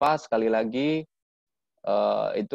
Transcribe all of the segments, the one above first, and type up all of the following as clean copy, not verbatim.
apa, sekali lagi itu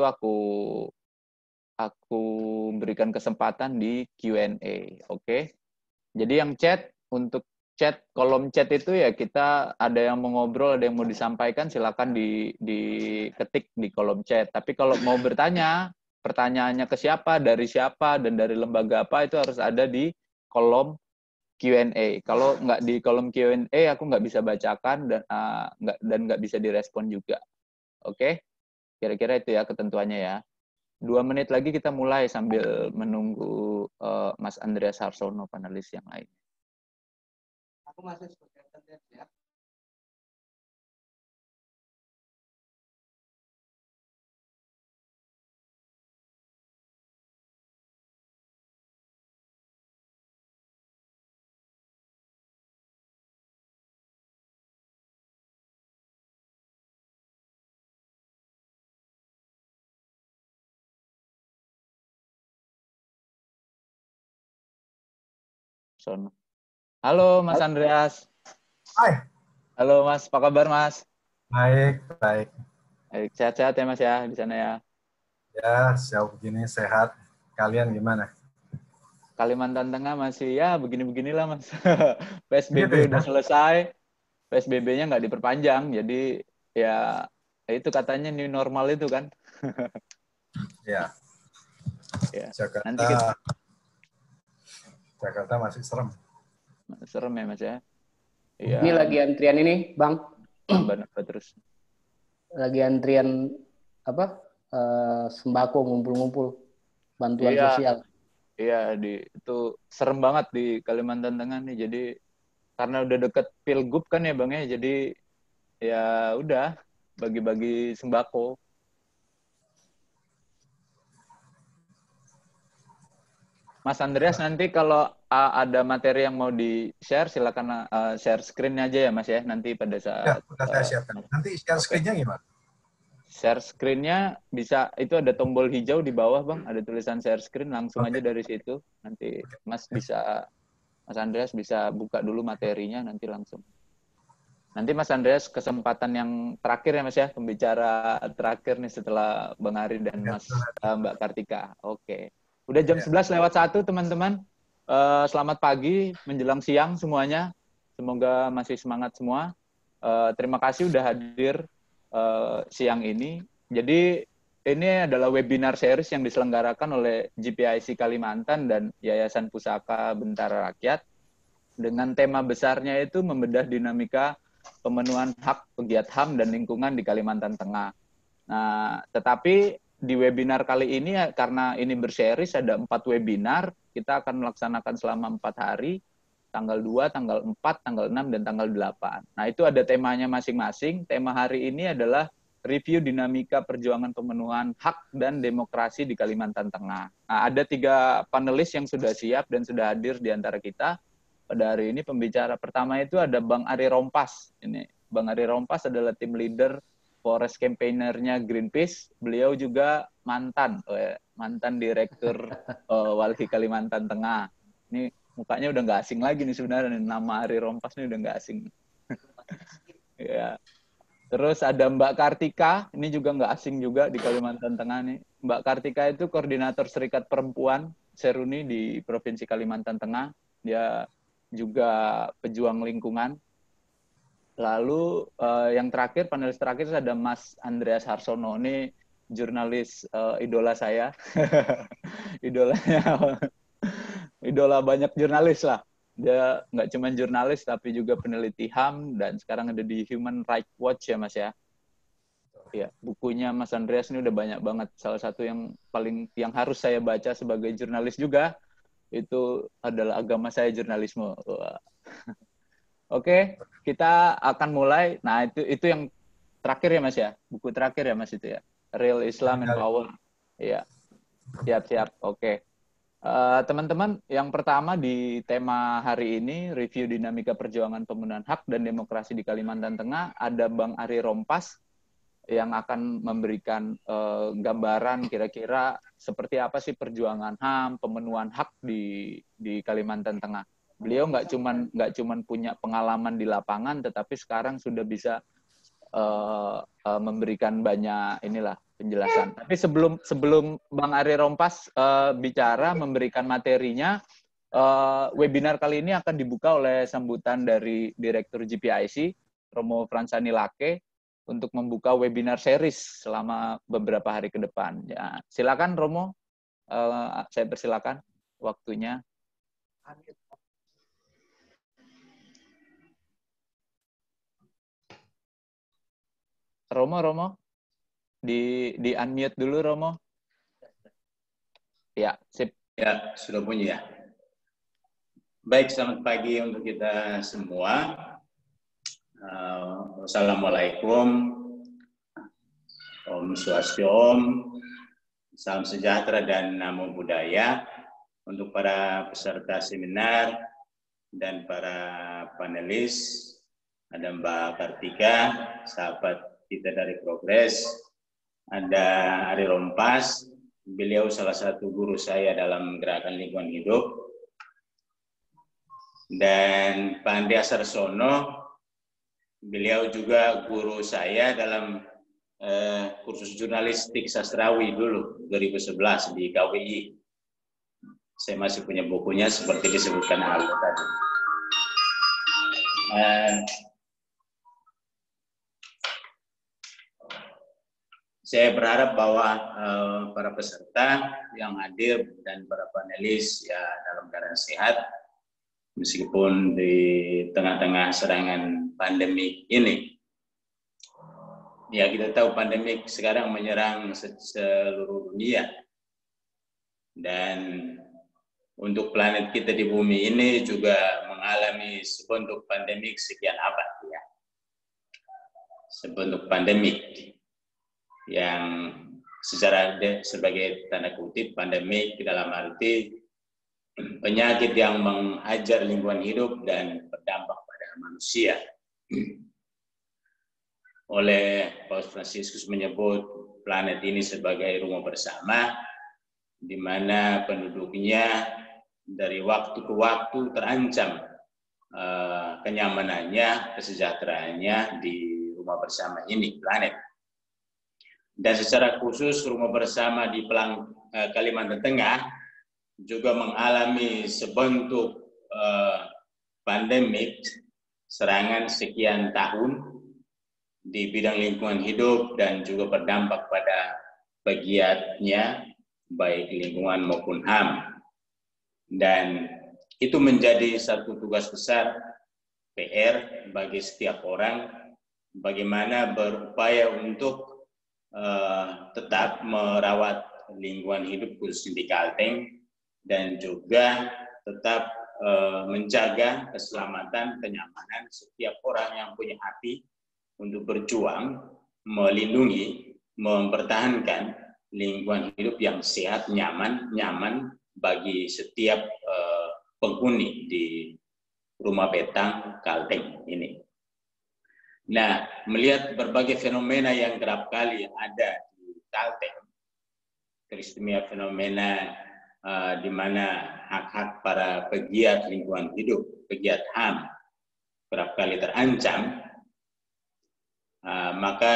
aku berikan kesempatan di Q&A, oke? Jadi yang chat, untuk chat, kolom chat itu ya kita ada yang mau ngobrol, ada yang mau disampaikan, silakan diketik di kolom chat. Tapi kalau mau bertanya, pertanyaannya ke siapa, dan dari lembaga apa, itu harus ada di kolom Q&A. Kalau nggak di kolom Q&A, aku nggak bisa bacakan dan nggak bisa direspon juga. Oke? Kira-kira itu ya ketentuannya ya. 2 menit lagi kita mulai sambil menunggu Mas Andreas Harsono, panelis yang lain. Aku masih sebagai attendant ya. Halo Mas Andreas. Hai. Halo Mas, apa kabar Mas? Baik, baik. Sehat-sehat ya Mas ya di sana ya. Ya, sejauh begini sehat. Kalian gimana? Kalimantan Tengah masih ya begini-beginilah Mas. Gitu PSBB udah ya? selesai, PSBB-nya nggak diperpanjang, jadi ya itu katanya new normal itu kan. Ya, Ya. Nanti kita Jakarta masih serem. serem ya Mas ya. Ini Iya. lagi antrian ini, Bang. Nambah terus. Lagi antrian apa? Sembako ngumpul-ngumpul bantuan Iya, sosial. iya itu serem banget di Kalimantan Tengah nih. Jadi karena udah deket Pilgub kan ya Bang ya. Jadi ya udah bagi-bagi sembako. Mas Andreas nanti kalau ada materi yang mau di-share, silakan share screen aja ya Mas ya, nanti pada Ya, saat udah saya siapkan. Nanti share oke. screen-nya gimana? Share screen-nya bisa, itu ada tombol hijau di bawah Bang, ada tulisan share screen, langsung aja dari situ. Nanti Mas Andreas bisa buka dulu materinya, nanti langsung. Nanti Mas Andreas kesempatan yang terakhir ya Mas ya, pembicara terakhir nih setelah Bang Ari dan Mbak Kartika. Oke. Udah jam 11 lewat 1 teman-teman. Selamat pagi menjelang siang semuanya. Semoga masih semangat semua. Terima kasih udah hadir siang ini. Jadi ini adalah webinar series yang diselenggarakan oleh GPIC Kalimantan dan Yayasan Pusaka Bentara Rakyat dengan tema besarnya itu membedah dinamika pemenuhan hak pegiat HAM dan lingkungan di Kalimantan Tengah. Nah, tetapi di webinar kali ini karena ini berseries ada 4 webinar, kita akan melaksanakan selama 4 hari, tanggal 2, tanggal 4, tanggal 6, dan tanggal 8. Nah, itu ada temanya masing-masing. Tema hari ini adalah review dinamika perjuangan pemenuhan hak dan demokrasi di Kalimantan Tengah. Nah, ada 3 panelis yang sudah siap dan sudah hadir di antara kita. Pada hari ini pembicara pertama itu ada Bang Ari Rompas. Ini Bang Ari Rompas adalah tim leader Forest Campaigner-nya Greenpeace. Beliau juga mantan direktur Walhi Kalimantan Tengah. Ini mukanya udah nggak asing lagi nih sebenarnya. Nama Ari Rompas ini udah nggak asing. Ya. Terus ada Mbak Kartika, ini juga nggak asing juga di Kalimantan Tengah nih. Mbak Kartika itu koordinator Serikat Perempuan Seruni di Provinsi Kalimantan Tengah. Dia juga pejuang lingkungan. Lalu yang terakhir, panelis terakhir ada Mas Andreas Harsono. Ini jurnalis idola saya. Idola banyak jurnalis lah. Dia nggak cuma jurnalis, tapi juga peneliti HAM, dan sekarang ada di Human Rights Watch ya Mas ya. Ya, bukunya Mas Andreas ini udah banyak banget. Salah satu yang harus saya baca sebagai jurnalis juga, itu adalah Agama Saya Jurnalisme. Oke, kita akan mulai. Nah, itu yang terakhir ya Mas ya. Buku terakhir ya Mas itu ya. Real Islam and Power. Iya. Siap-siap. Oke. Teman-teman, yang pertama di tema hari ini, review dinamika perjuangan pemenuhan hak dan demokrasi di Kalimantan Tengah, ada Bang Ari Rompas yang akan memberikan gambaran kira-kira seperti apa sih perjuangan HAM, pemenuhan hak di Kalimantan Tengah. Beliau nggak cuman punya pengalaman di lapangan, tetapi sekarang sudah bisa memberikan banyak inilah penjelasan. Tapi sebelum Bang Ari Rompas bicara memberikan materinya, webinar kali ini akan dibuka oleh sambutan dari Direktur GPIC Romo Fransani Lake untuk membuka webinar series selama beberapa hari ke depan. Ya, silakan Romo, saya persilakan waktunya. Romo, di unmute dulu Romo. Ya, sip. Ya, sudah bunyi ya. Baik, selamat pagi untuk kita semua. Wassalamualaikum. Om Swastiastu, salam sejahtera dan namo buddhaya untuk para peserta seminar dan para panelis. Ada Mbak Kartika, sahabat kita dari Progres. Ada Ari Rompas, beliau salah satu guru saya dalam gerakan lingkungan hidup. Dan Pak Andreas Sarsono, beliau juga guru saya dalam kursus jurnalistik sastrawi dulu 2011 di KWI. Saya masih punya bukunya seperti disebutkan Aldo tadi. Saya berharap bahwa para peserta yang hadir dan para panelis ya dalam keadaan sehat meskipun di tengah-tengah serangan pandemi ini. Ya, kita tahu pandemi sekarang menyerang seluruh dunia. Dan untuk planet kita di bumi ini juga mengalami sebentuk pandemik sekian abad ya. Sebentuk pandemik yang sebagai tanda kutip pandemik dalam arti penyakit yang menghajar lingkungan hidup dan berdampak pada manusia. Oleh Paus Fransiskus menyebut planet ini sebagai rumah bersama, di mana penduduknya dari waktu ke waktu terancam kenyamanannya, kesejahteraannya di rumah bersama ini, planet. Dan secara khusus rumah bersama di Kalimantan Tengah juga mengalami sebentuk pandemik serangan sekian tahun di bidang lingkungan hidup dan juga berdampak pada pegiatnya baik lingkungan maupun HAM. Dan itu menjadi satu tugas besar PR bagi setiap orang bagaimana berupaya untuk tetap merawat lingkungan hidup khususnya di Kalteng dan juga tetap menjaga keselamatan, kenyamanan setiap orang yang punya hati untuk berjuang, melindungi, mempertahankan lingkungan hidup yang sehat, nyaman bagi setiap penghuni di Rumah Betang Kalteng ini. Nah, melihat berbagai fenomena yang kerap kali ada di Kalteng, teristimia fenomena di mana hak-hak para pegiat lingkungan hidup, pegiat HAM, kerap kali terancam, maka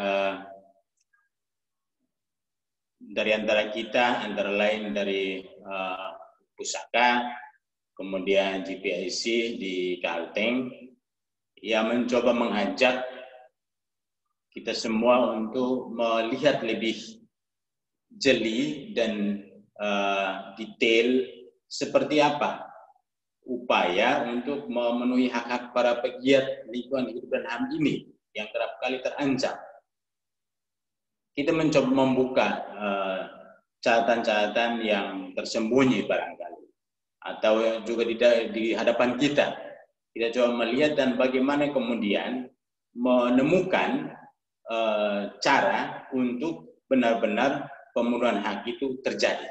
dari antara kita, antara lain dari Pusaka, kemudian GPIC di Kalteng, yang mencoba mengajak kita semua untuk melihat lebih jeli dan detail seperti apa upaya untuk memenuhi hak-hak para pegiat lingkungan hidup dan HAM ini yang kerap kali terancam. Kita mencoba membuka catatan-catatan yang tersembunyi barangkali atau juga di hadapan kita. Kita coba melihat dan bagaimana kemudian menemukan cara untuk benar-benar pemenuhan hak itu terjadi.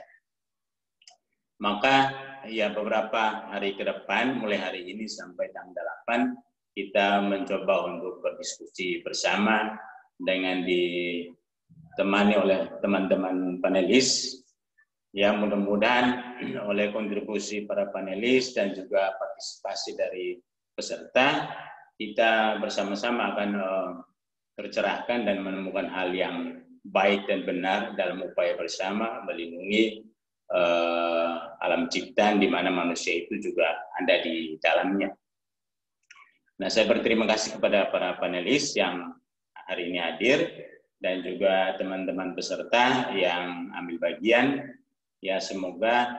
Maka ya beberapa hari ke depan, mulai hari ini sampai tanggal 8, kita mencoba untuk berdiskusi bersama dengan ditemani oleh teman-teman panelis. Ya, mudah-mudahan oleh kontribusi para panelis dan juga partisipasi dari peserta, kita bersama-sama akan tercerahkan dan menemukan hal yang baik dan benar dalam upaya bersama melindungi alam ciptaan di mana manusia itu juga ada di dalamnya. Nah, saya berterima kasih kepada para panelis yang hari ini hadir dan juga teman-teman peserta yang ambil bagian. Ya, semoga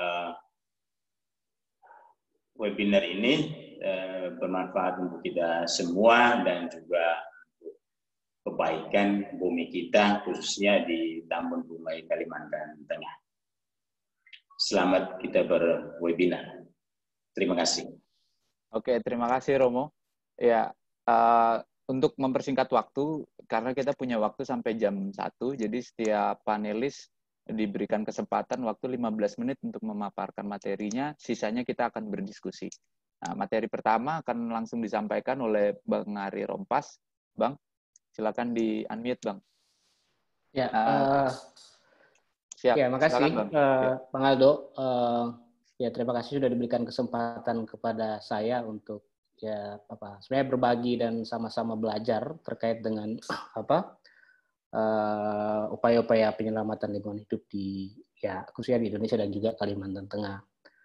webinar ini bermanfaat untuk kita semua dan juga kebaikan bumi kita, khususnya di Tambun Dumai, Kalimantan Tengah. Selamat kita berwebinar. Terima kasih. Oke, terima kasih Romo. Ya, untuk mempersingkat waktu, karena kita punya waktu sampai jam 1, jadi setiap panelis diberikan kesempatan waktu 15 menit untuk memaparkan materinya, sisanya kita akan berdiskusi. Nah, materi pertama akan langsung disampaikan oleh Bang Ari Rompas. Bang, silakan di-unmute, Bang. Ya, siap. ya, makasih Silakan, Bang. Bang Aldo. Ya, terima kasih sudah diberikan kesempatan kepada saya untuk sebenarnya berbagi dan sama-sama belajar terkait dengan upaya-upaya penyelamatan lingkungan hidup khususnya di Indonesia dan juga Kalimantan Tengah.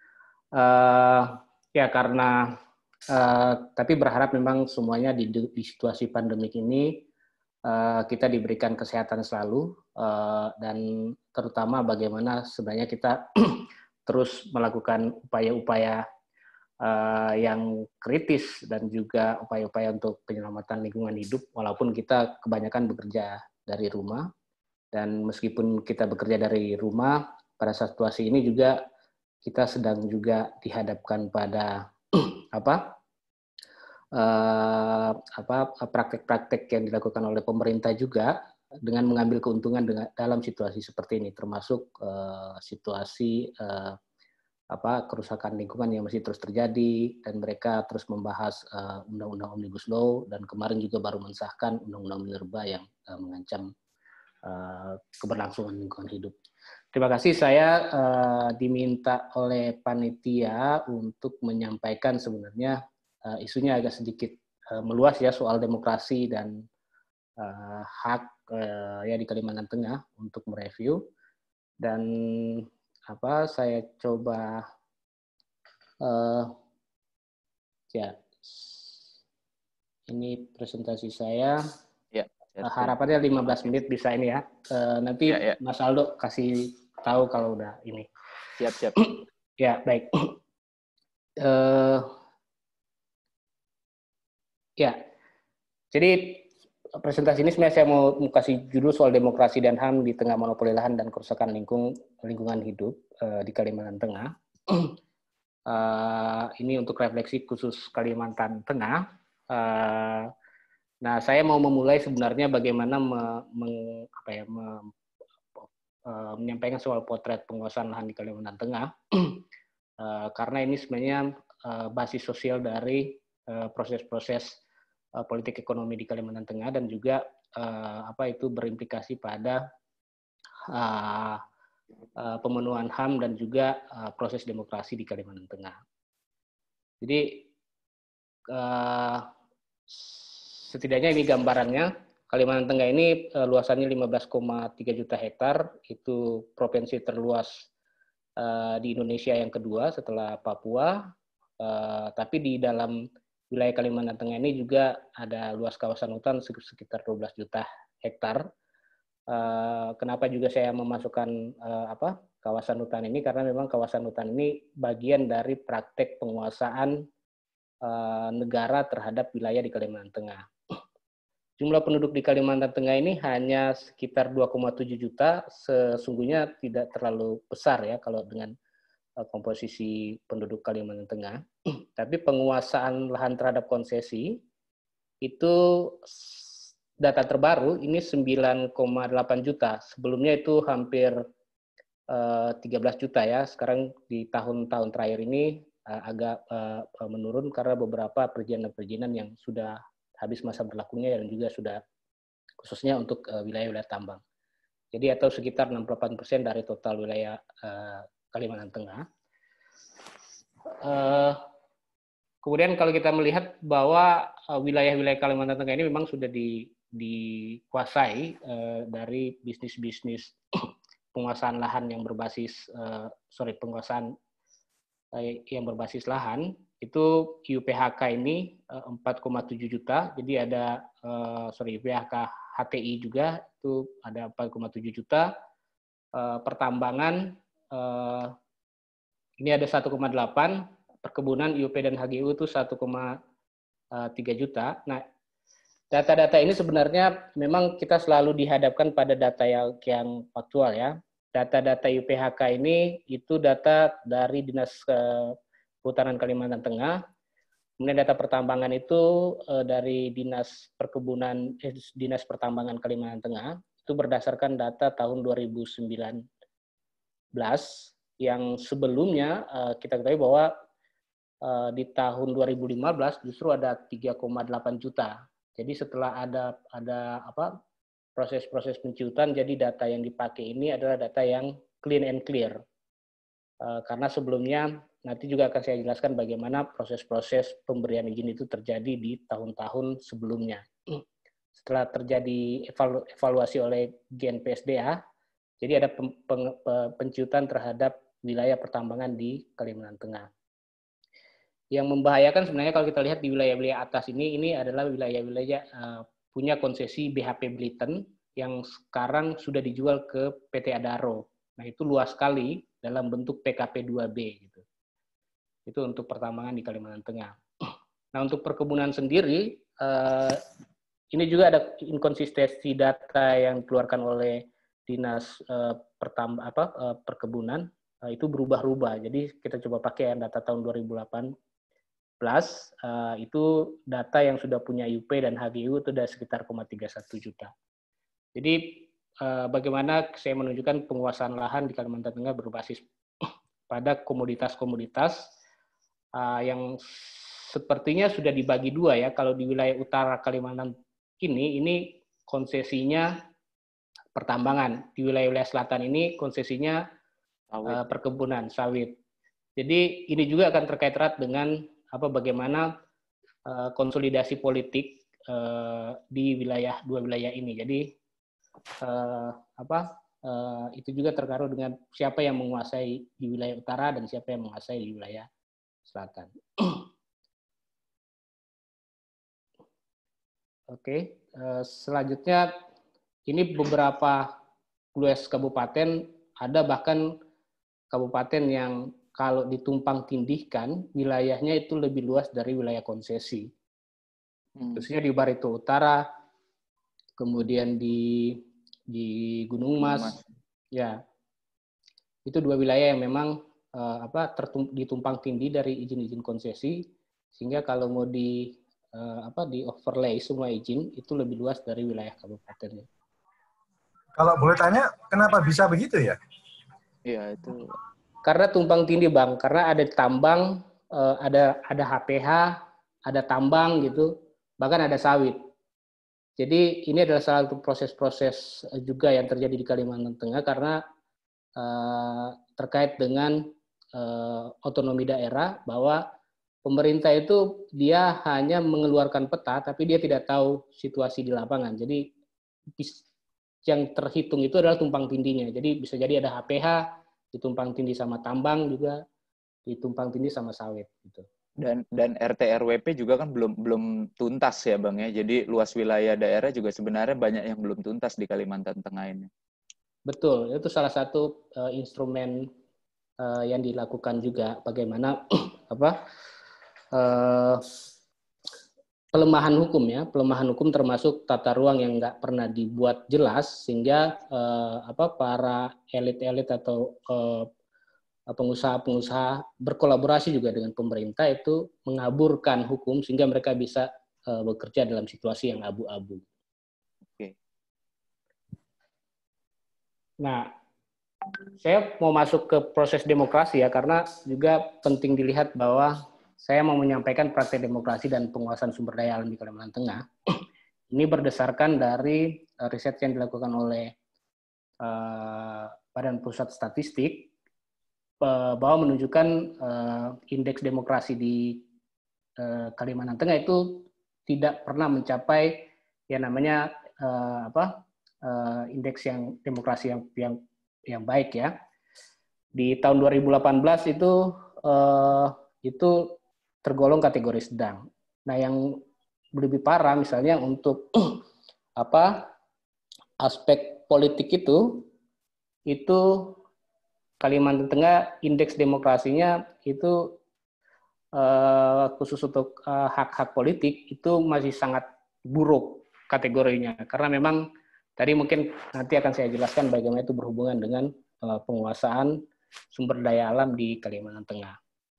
Tapi berharap memang semuanya di situasi pandemik ini kita diberikan kesehatan selalu dan terutama bagaimana sebenarnya kita terus melakukan upaya-upaya yang kritis dan juga upaya-upaya untuk penyelamatan lingkungan hidup walaupun kita kebanyakan bekerja dari rumah. Dan meskipun kita bekerja dari rumah, pada situasi ini juga kita sedang juga dihadapkan pada praktek-praktek yang dilakukan oleh pemerintah juga dengan mengambil keuntungan dalam situasi seperti ini, termasuk situasi kerusakan lingkungan yang masih terus terjadi, dan mereka terus membahas Undang-Undang Omnibus Law, dan kemarin juga baru mensahkan Undang-Undang Minerba yang mengancam keberlangsungan lingkungan hidup. Terima kasih, saya diminta oleh panitia untuk menyampaikan sebenarnya isunya agak sedikit meluas ya, soal demokrasi dan hak di Kalimantan Tengah untuk mereview. Dan saya coba ini presentasi saya. Ya, harapannya 15 menit bisa ini ya. Nanti Mas Aldo kasih tahu kalau udah ini. Siap. Ya, baik. Jadi presentasi ini sebenarnya saya mau kasih judul soal demokrasi dan HAM di tengah monopoli lahan dan kerusakan lingkungan hidup di Kalimantan Tengah. Ini untuk refleksi khusus Kalimantan Tengah. Nah, saya mau memulai sebenarnya bagaimana menyampaikan soal potret penguasaan lahan di Kalimantan Tengah, karena ini sebenarnya basis sosial dari proses-proses politik ekonomi di Kalimantan Tengah dan juga itu berimplikasi pada pemenuhan HAM dan juga proses demokrasi di Kalimantan Tengah. Jadi setidaknya ini gambarannya. Kalimantan Tengah ini luasannya 15,3 juta hektar, itu provinsi terluas di Indonesia yang kedua setelah Papua. Tapi di dalam wilayah Kalimantan Tengah ini juga ada luas kawasan hutan sekitar 12 juta hektar. Kenapa juga saya memasukkan kawasan hutan ini? Karena memang kawasan hutan ini bagian dari praktek penguasaan negara terhadap wilayah di Kalimantan Tengah. Jumlah penduduk di Kalimantan Tengah ini hanya sekitar 2,7 juta, sesungguhnya tidak terlalu besar ya kalau dengan komposisi penduduk Kalimantan Tengah. Tapi penguasaan lahan terhadap konsesi itu data terbaru ini 9,8 juta. Sebelumnya itu hampir 13 juta ya. Sekarang di tahun-tahun terakhir ini agak menurun karena beberapa perizinan-perizinan yang sudah habis masa berlakunya dan juga sudah khususnya untuk wilayah-wilayah tambang. Jadi atau sekitar 68% dari total wilayah Kalimantan Tengah. Kemudian kalau kita melihat bahwa wilayah-wilayah Kalimantan Tengah ini memang sudah dikuasai dari bisnis-bisnis penguasaan lahan yang berbasis penguasaan yang berbasis lahan, itu UPHK ini 4,7 juta. Jadi ada UPHK HTI juga itu ada 4,7 juta. Pertambangan ini ada 1,8, perkebunan IUP dan HGU itu 1,3 juta. Nah, data-data ini sebenarnya memang kita selalu dihadapkan pada data yang faktual ya. Data-data UPHK ini itu data dari Dinas Kehutanan Kalimantan Tengah. Kemudian data pertambangan itu dari Dinas Pertambangan Kalimantan Tengah. Itu berdasarkan data tahun 2019 yang sebelumnya kita ketahui bahwa di tahun 2015 justru ada 3,8 juta. Jadi setelah ada proses-proses penciutan, jadi data yang dipakai ini adalah data yang clean and clear. Karena sebelumnya nanti juga akan saya jelaskan bagaimana proses-proses pemberian izin itu terjadi di tahun-tahun sebelumnya. Setelah terjadi evaluasi oleh GNPSDA, jadi ada penciutan terhadap wilayah pertambangan di Kalimantan Tengah. Yang membahayakan sebenarnya kalau kita lihat di wilayah-wilayah atas ini adalah wilayah-wilayah punya konsesi BHP Bliten yang sekarang sudah dijual ke PT Adaro. Nah, itu luas sekali dalam bentuk PKP 2B gitu. Itu untuk pertambangan di Kalimantan Tengah. Nah, untuk perkebunan sendiri ini juga ada inkonsistensi data yang dikeluarkan oleh Dinas Perkebunan, itu berubah-ubah. Jadi kita coba pakai data tahun 2018. Itu data yang sudah punya UP dan HGU itu ada sekitar 0,31 juta. Jadi bagaimana saya menunjukkan penguasaan lahan di Kalimantan Tengah berbasis pada komoditas-komoditas yang sepertinya sudah dibagi dua ya. Kalau di wilayah utara Kalimantan ini konsesinya pertambangan. Di wilayah selatan ini konsesinya perkebunan sawit. Jadi ini juga akan terkait erat dengan bagaimana konsolidasi politik di dua wilayah ini. Jadi itu juga terkait dengan siapa yang menguasai di wilayah utara dan siapa yang menguasai di wilayah selatan. Oke, selanjutnya ini beberapa luas kabupaten, ada bahkan kabupaten yang kalau ditumpang tindihkan, wilayahnya itu lebih luas dari wilayah konsesi. Khususnya di Barito Utara, kemudian di Gunung Mas, ya itu dua wilayah yang memang ditumpang tindih dari izin-izin konsesi, sehingga kalau mau di overlay semua izin itu lebih luas dari wilayah kabupatennya. Kalau boleh tanya, kenapa bisa begitu ya? Iya, itu. Karena tumpang tindih, Bang. Karena ada tambang, ada HPH, ada tambang gitu, bahkan ada sawit. Jadi ini adalah salah satu proses-proses juga yang terjadi di Kalimantan Tengah karena terkait dengan otonomi daerah, bahwa pemerintah itu dia hanya mengeluarkan peta, tapi dia tidak tahu situasi di lapangan. Jadi yang terhitung itu adalah tumpang tindihnya. Jadi bisa jadi ada HPH, ditumpang tindih sama tambang juga, ditumpang tindih sama sawit gitu. Dan RT RWP juga kan belum tuntas ya Bang ya. Jadi luas wilayah daerah juga sebenarnya banyak yang belum tuntas di Kalimantan Tengah ini. Betul, itu salah satu instrumen yang dilakukan juga, bagaimana pelemahan hukum ya, pelemahan hukum termasuk tata ruang yang nggak pernah dibuat jelas, sehingga para elit-elit atau pengusaha-pengusaha berkolaborasi juga dengan pemerintah itu mengaburkan hukum sehingga mereka bisa bekerja dalam situasi yang abu-abu. Oke. Nah, saya mau masuk ke proses demokrasi ya, karena juga penting dilihat bahwa saya mau menyampaikan praktek demokrasi dan penguasaan sumber daya alam di Kalimantan Tengah. Ini berdasarkan dari riset yang dilakukan oleh Badan Pusat Statistik, bahwa menunjukkan indeks demokrasi di Kalimantan Tengah itu tidak pernah mencapai ya namanya indeks yang demokrasi yang baik ya. Di tahun 2018 itu tergolong kategori sedang. Nah, yang lebih parah misalnya untuk aspek politik itu Kalimantan Tengah indeks demokrasinya itu khusus untuk hak-hak politik itu masih sangat buruk kategorinya, karena memang tadi mungkin nanti akan saya jelaskan bagaimana itu berhubungan dengan penguasaan sumber daya alam di Kalimantan Tengah.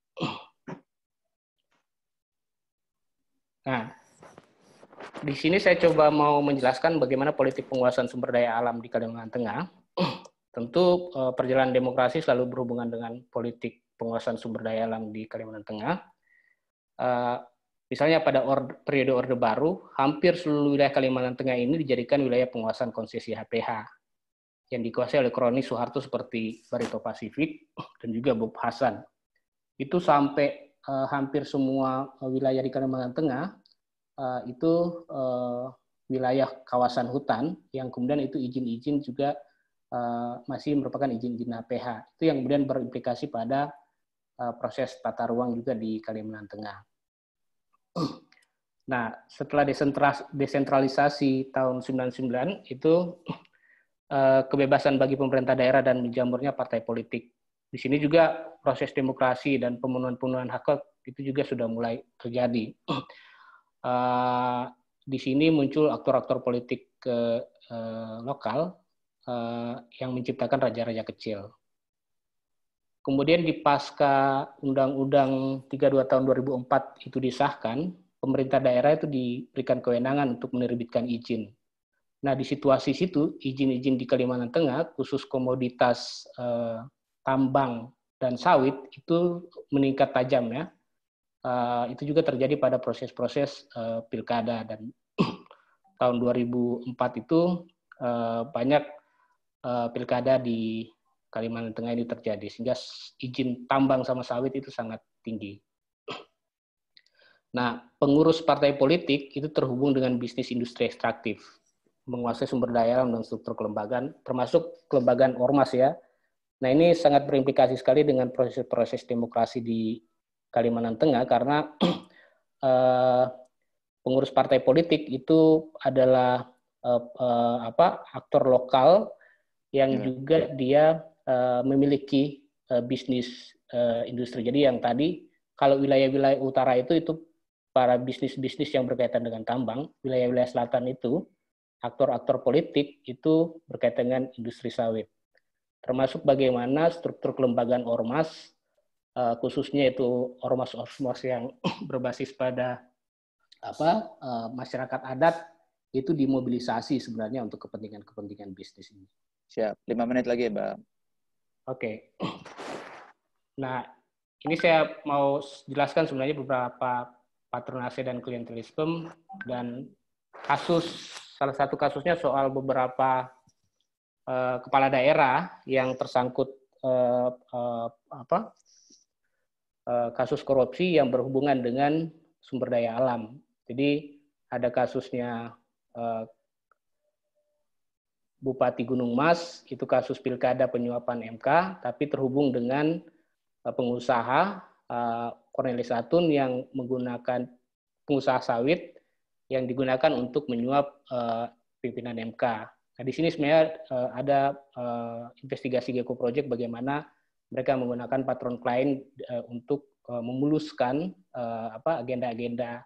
Nah, di sini saya coba mau menjelaskan bagaimana politik penguasaan sumber daya alam di Kalimantan Tengah. Tentu perjalanan demokrasi selalu berhubungan dengan politik penguasaan sumber daya alam di Kalimantan Tengah. Misalnya pada periode Orde Baru, hampir seluruh wilayah Kalimantan Tengah ini dijadikan wilayah penguasaan konsesi HPH yang dikuasai oleh kroni Soeharto seperti Barito Pasifik dan juga Bob Hasan. Itu sampai hampir semua wilayah di Kalimantan Tengah itu wilayah kawasan hutan yang kemudian itu izin-izin juga masih merupakan izin-izin HPH. Itu yang kemudian berimplikasi pada proses tata ruang juga di Kalimantan Tengah. Nah, setelah desentralisasi tahun 99 itu kebebasan bagi pemerintah daerah dan menjamurnya partai politik. Di sini juga proses demokrasi dan pemenuhan hak itu juga sudah mulai terjadi. Di sini muncul aktor-aktor politik lokal yang menciptakan raja-raja kecil. Kemudian di pasca Undang-Undang 32 tahun 2004 itu disahkan, pemerintah daerah itu diberikan kewenangan untuk menerbitkan izin. Nah, di situasi situ, izin-izin di Kalimantan Tengah, khusus komoditas tambang dan sawit, itu meningkat tajam ya. Itu juga terjadi pada proses-proses pilkada, dan tahun 2004 itu banyak pilkada di Kalimantan Tengah ini terjadi, sehingga izin tambang sama sawit itu sangat tinggi. Nah, pengurus partai politik itu terhubung dengan bisnis industri ekstraktif, menguasai sumber daya alam dan struktur kelembagaan, termasuk kelembagaan ormas ya. Nah, ini sangat berimplikasi sekali dengan proses-proses demokrasi di Kalimantan Tengah, karena pengurus partai politik itu adalah aktor lokal yang juga dia memiliki bisnis industri. Jadi yang tadi kalau wilayah-wilayah utara itu para bisnis-bisnis yang berkaitan dengan tambang, wilayah-wilayah selatan itu aktor-aktor politik itu berkaitan dengan industri sawit. Termasuk bagaimana struktur kelembagaan ormas, khususnya itu ormas-ormas yang berbasis pada masyarakat adat, itu dimobilisasi sebenarnya untuk kepentingan bisnis ini. Siap, 5 menit lagi ya, Bang. Oke. Nah, ini saya mau jelaskan sebenarnya beberapa patronase dan klientelisme, dan salah satu kasusnya soal beberapa kepala daerah yang tersangkut kasus korupsi yang berhubungan dengan sumber daya alam. Jadi ada kasusnya Bupati Gunung Mas, itu kasus pilkada penyuapan MK, tapi terhubung dengan pengusaha Cornelis Satun yang menggunakan pengusaha sawit yang digunakan untuk menyuap pimpinan MK. Nah, di sini sebenarnya ada investigasi Gecko Project bagaimana mereka menggunakan patron klien untuk memuluskan agenda-agenda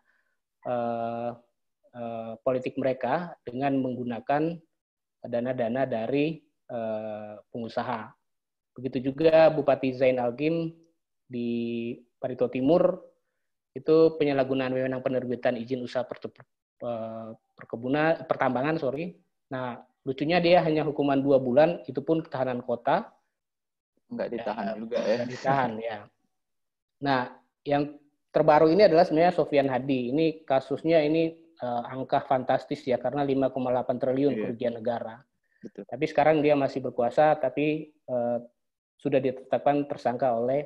politik mereka dengan menggunakan dana-dana dari pengusaha. Begitu juga Bupati Zain Algim di Barito Timur, itu penyalahgunaan wewenang penerbitan izin usaha pertambangan. Nah, lucunya dia hanya hukuman 2 bulan, itu pun tahanan kota. Nggak ditahan juga ya. Nggak ditahan, ya. Nah, yang terbaru ini adalah sebenarnya Sofian Hadi. Ini kasusnya angka fantastis ya, karena 5,8 triliun kerugian negara. Betul. Tapi sekarang dia masih berkuasa, tapi sudah ditetapkan tersangka oleh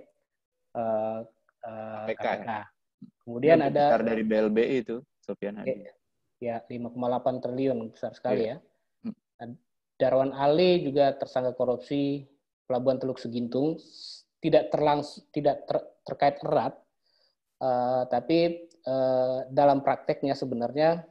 KPK. Kemudian ada dari BLBI itu, Sofian Hadi. ya 5,8 triliun, besar sekali ya. Hmm. Darwan Ali juga tersangka korupsi Pelabuhan Teluk Segintung, tidak terkait erat, tapi dalam prakteknya sebenarnya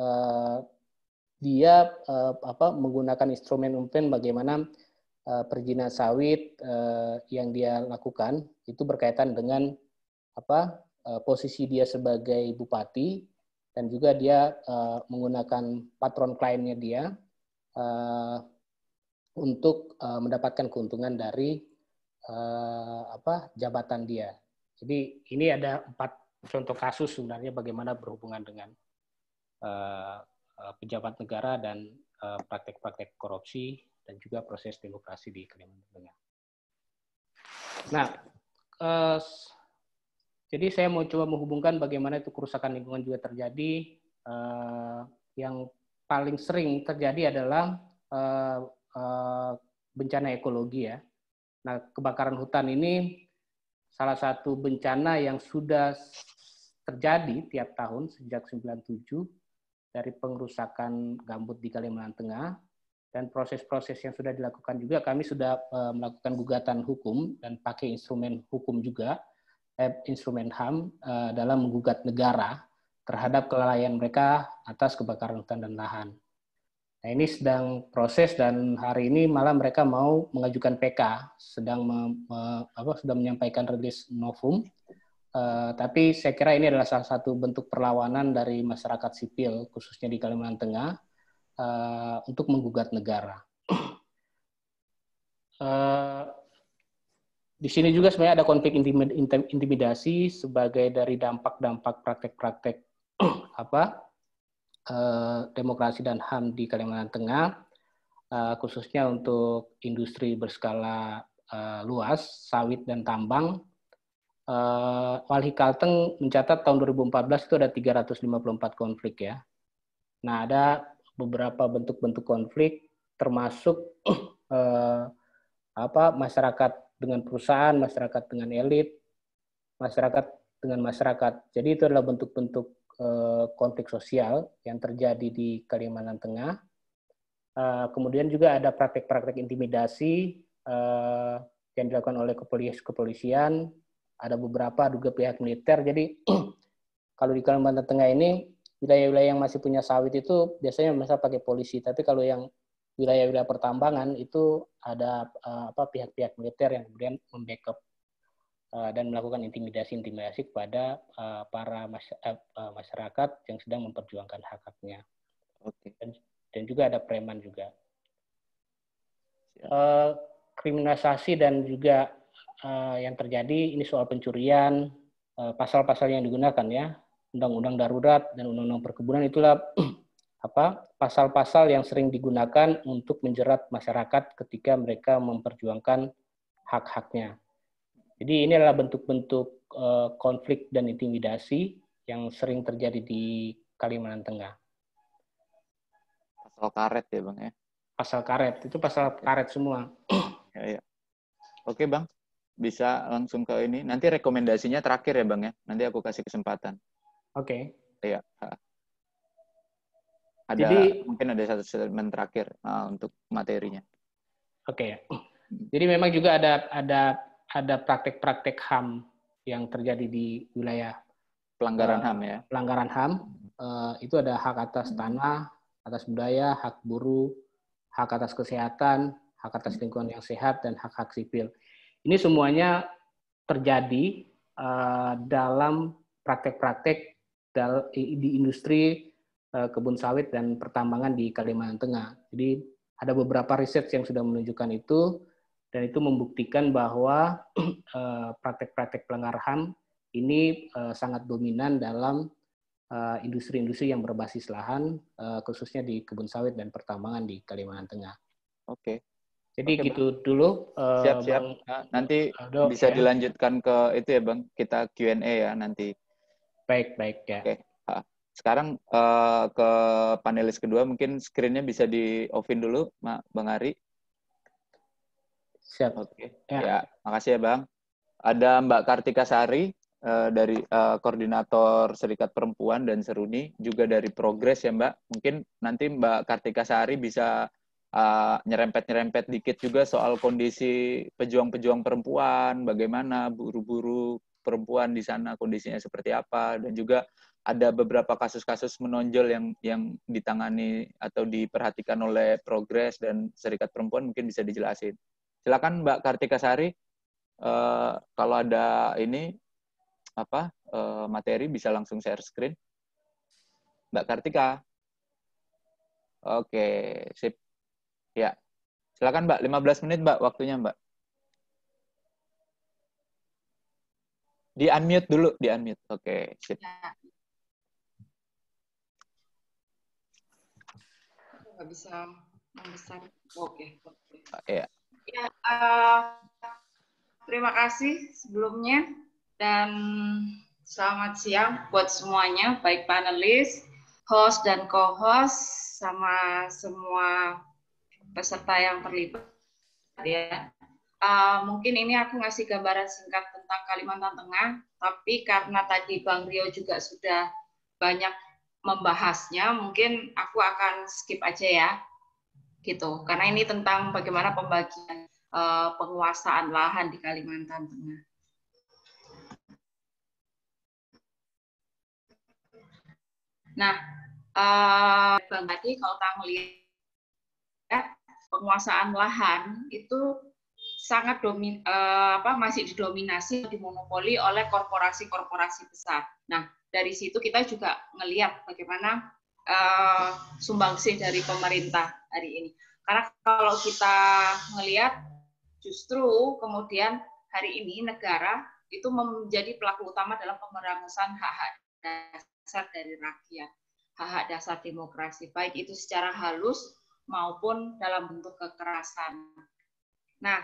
dia menggunakan instrumen bagaimana perizinan sawit yang dia lakukan itu berkaitan dengan posisi dia sebagai bupati, dan juga dia menggunakan patron kliennya dia untuk mendapatkan keuntungan dari jabatan dia. Jadi ini ada 4 contoh kasus sebenarnya bagaimana berhubungan dengan pejabat negara dan praktek-praktek korupsi dan juga proses demokrasi di Kalimantan Tengah. Nah, jadi saya mau coba menghubungkan bagaimana itu kerusakan lingkungan juga terjadi. Yang paling sering terjadi adalah bencana ekologi ya. Nah, kebakaran hutan ini salah satu bencana yang sudah terjadi tiap tahun sejak 97 dari pengerusakan gambut di Kalimantan Tengah, dan proses-proses yang sudah dilakukan juga kami sudah melakukan gugatan hukum dan pakai instrumen hukum juga, instrumen HAM dalam menggugat negara terhadap kelalaian mereka atas kebakaran hutan dan lahan. Nah, ini sedang proses dan hari ini malah mereka mau mengajukan PK, sudah menyampaikan rilis novum. Tapi saya kira ini adalah salah satu bentuk perlawanan dari masyarakat sipil, khususnya di Kalimantan Tengah, untuk menggugat negara. Di sini juga sebenarnya ada konflik intimidasi sebagai dari dampak-dampak praktek-praktek demokrasi dan HAM di Kalimantan Tengah, khususnya untuk industri berskala luas, sawit dan tambang. Walhi Kalteng mencatat tahun 2014 itu ada 354 konflik ya. Nah, ada beberapa bentuk-bentuk konflik termasuk masyarakat dengan perusahaan, masyarakat dengan elit, masyarakat dengan masyarakat. Jadi itu adalah bentuk-bentuk konflik sosial yang terjadi di Kalimantan Tengah. Kemudian juga ada praktek-praktek intimidasi yang dilakukan oleh kepolisian. Ada beberapa juga pihak militer. Jadi kalau di Kalimantan Tengah ini wilayah-wilayah yang masih punya sawit itu biasanya mereka pakai polisi. Tapi kalau yang wilayah-wilayah pertambangan itu ada pihak-pihak militer yang kemudian membackup dan melakukan intimidasi kepada para masyarakat yang sedang memperjuangkan hak-haknya. Oke. Dan juga ada preman juga. Kriminalisasi dan juga yang terjadi ini soal pencurian, pasal-pasal yang digunakan ya, undang-undang darurat dan undang-undang perkebunan itulah pasal-pasal yang sering digunakan untuk menjerat masyarakat ketika mereka memperjuangkan hak-haknya. Jadi ini adalah bentuk-bentuk konflik dan intimidasi yang sering terjadi di Kalimantan Tengah. Pasal karet ya Bang ya? Pasal karet, itu pasal karet semua. Ya. Oke Bang, bisa langsung ke ini. Nanti rekomendasinya terakhir ya Bang ya? Nanti aku kasih kesempatan. Oke. Iya. Mungkin ada satu statement terakhir untuk materinya. Oke. Jadi memang juga ada praktek-praktek HAM yang terjadi di wilayah pelanggaran HAM ya. Pelanggaran HAM itu ada hak atas tanah, atas budaya, hak buruh, hak atas kesehatan, hak atas lingkungan yang sehat, dan hak-hak sipil. Ini semuanya terjadi dalam praktek-praktek di industri kebun sawit dan pertambangan di Kalimantan Tengah. Jadi ada beberapa riset yang sudah menunjukkan itu, dan itu membuktikan bahwa praktek-praktek pelanggaran HAM ini sangat dominan dalam industri-industri yang berbasis lahan, khususnya di kebun sawit dan pertambangan di Kalimantan Tengah. Oke. Jadi gitu dulu. Siap. Bang, nanti Aldo, bisa ya. dilanjutkan ke itu ya Bang, kita Q&A ya nanti. Baik ya. Oke. Sekarang ke panelis kedua, mungkin screen-nya bisa di-off-in dulu, Bang Ari. Siap. Oke. Ya, makasih ya Bang. Ada Mbak Kartika Sari, dari koordinator Serikat Perempuan dan Seruni, juga dari Progres ya Mbak. Mungkin nanti Mbak Kartika Sari bisa nyerempet-nyerempet dikit juga soal kondisi pejuang-pejuang perempuan, bagaimana buruh-buruh perempuan di sana kondisinya seperti apa, dan juga ada beberapa kasus-kasus menonjol yang ditangani atau diperhatikan oleh Progres dan Serikat Perempuan, mungkin bisa dijelasin. Silakan Mbak Kartika Sari, kalau ada ini materi bisa langsung share screen. Mbak Kartika. Oke, sip. Ya. Silakan Mbak, 15 menit Mbak waktunya Mbak. Di-unmute dulu, di-unmute. Oke, sip. Nggak bisa membesar. Oke. Ya. Ya, terima kasih sebelumnya dan selamat siang buat semuanya, baik panelis, host dan co-host, sama semua peserta yang terlibat. Ya, mungkin ini aku ngasih gambaran singkat tentang Kalimantan Tengah, tapi karena tadi Bang Rio juga sudah banyak membahasnya, mungkin aku akan skip aja ya, gitu. Karena ini tentang bagaimana pembagian penguasaan lahan di Kalimantan Tengah. Nah, Bang tadi kalau kita melihat penguasaan lahan itu sangat masih didominasi, dimonopoli oleh korporasi-korporasi besar. Nah, dari situ kita juga ngelihat bagaimana sumbangsih dari pemerintah hari ini. Karena kalau kita ngelihat justru kemudian hari ini negara itu menjadi pelaku utama dalam pemberantasan hak-hak dasar dari rakyat, hak-hak dasar demokrasi, baik itu secara halus maupun dalam bentuk kekerasan. Nah,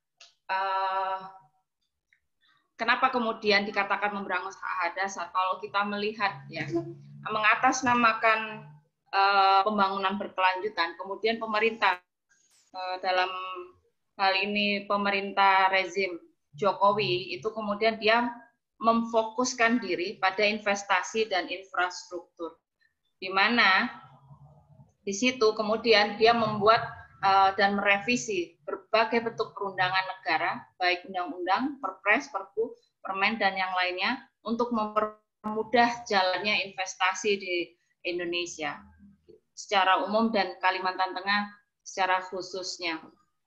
kenapa kemudian dikatakan memberangus hak dasar? Kalau kita melihat ya, mengatasnamakan pembangunan berkelanjutan, kemudian pemerintah dalam hal ini pemerintah rezim Jokowi itu kemudian dia memfokuskan diri pada investasi dan infrastruktur, di mana di situ kemudian dia membuat dan merevisi berbagai bentuk perundangan negara, baik undang-undang, perpres, perpu, permen, dan yang lainnya, untuk mempermudah jalannya investasi di Indonesia secara umum dan Kalimantan Tengah secara khususnya.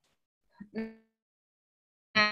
Nah,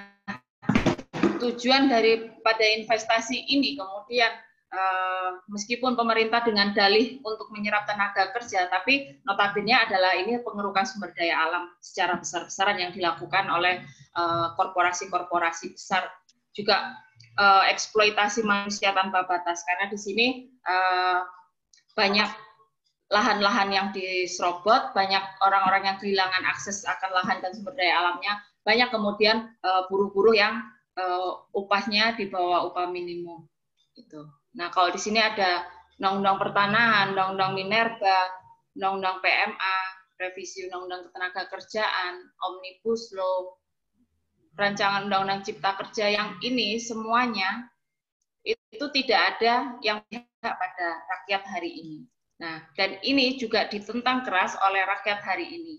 tujuan daripada investasi ini kemudian meskipun pemerintah dengan dalih untuk menyerap tenaga kerja, tapi notabene adalah ini pengerukan sumber daya alam secara besar-besaran yang dilakukan oleh korporasi-korporasi besar, juga eksploitasi manusia tanpa batas, karena di sini banyak lahan-lahan yang diserobot, banyak orang-orang yang kehilangan akses akan lahan dan sumber daya alamnya, banyak kemudian buruh-buruh yang upahnya di bawah upah minimum. Gitu. Nah, kalau di sini ada undang-undang pertanahan, undang-undang minerba, undang-undang PMA, revisi undang-undang ketenagakerjaan, omnibus law, rancangan undang-undang cipta kerja, yang ini semuanya itu tidak ada yang berpihak pada rakyat hari ini. Nah, dan ini juga ditentang keras oleh rakyat hari ini.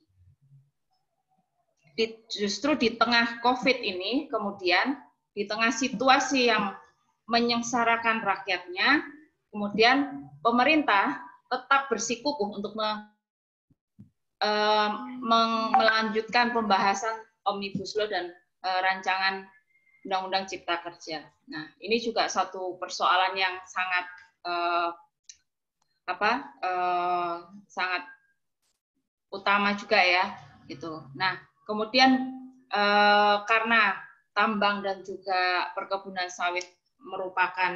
Justru di tengah COVID ini, kemudian di tengah situasi yang menyengsarakan rakyatnya, kemudian pemerintah tetap bersikukuh untuk melanjutkan pembahasan omnibus law dan rancangan undang-undang cipta kerja. Nah, ini juga satu persoalan yang sangat sangat utama juga ya, gitu. Nah, kemudian karena tambang dan juga perkebunan sawit merupakan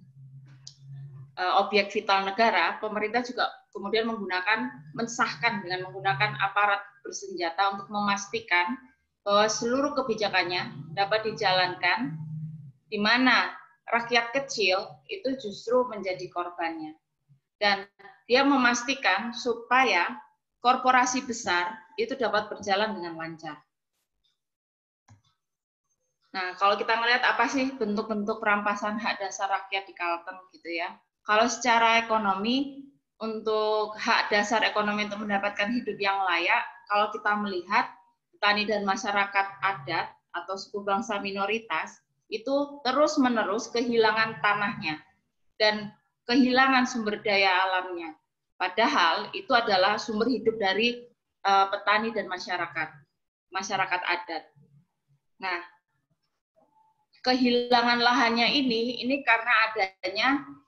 objek vital negara, pemerintah juga kemudian mensahkan dengan menggunakan aparat bersenjata untuk memastikan bahwa seluruh kebijakannya dapat dijalankan, di mana rakyat kecil itu justru menjadi korbannya. Dan dia memastikan supaya korporasi besar itu dapat berjalan dengan lancar. Nah, kalau kita ngelihat apa sih bentuk-bentuk perampasan hak dasar rakyat di Kalteng gitu ya. Kalau secara ekonomi, untuk hak dasar ekonomi untuk mendapatkan hidup yang layak, kalau kita melihat petani dan masyarakat adat atau suku bangsa minoritas, itu terus-menerus kehilangan tanahnya dan kehilangan sumber daya alamnya. Padahal itu adalah sumber hidup dari petani dan masyarakat adat. Nah, kehilangan lahannya ini karena adanya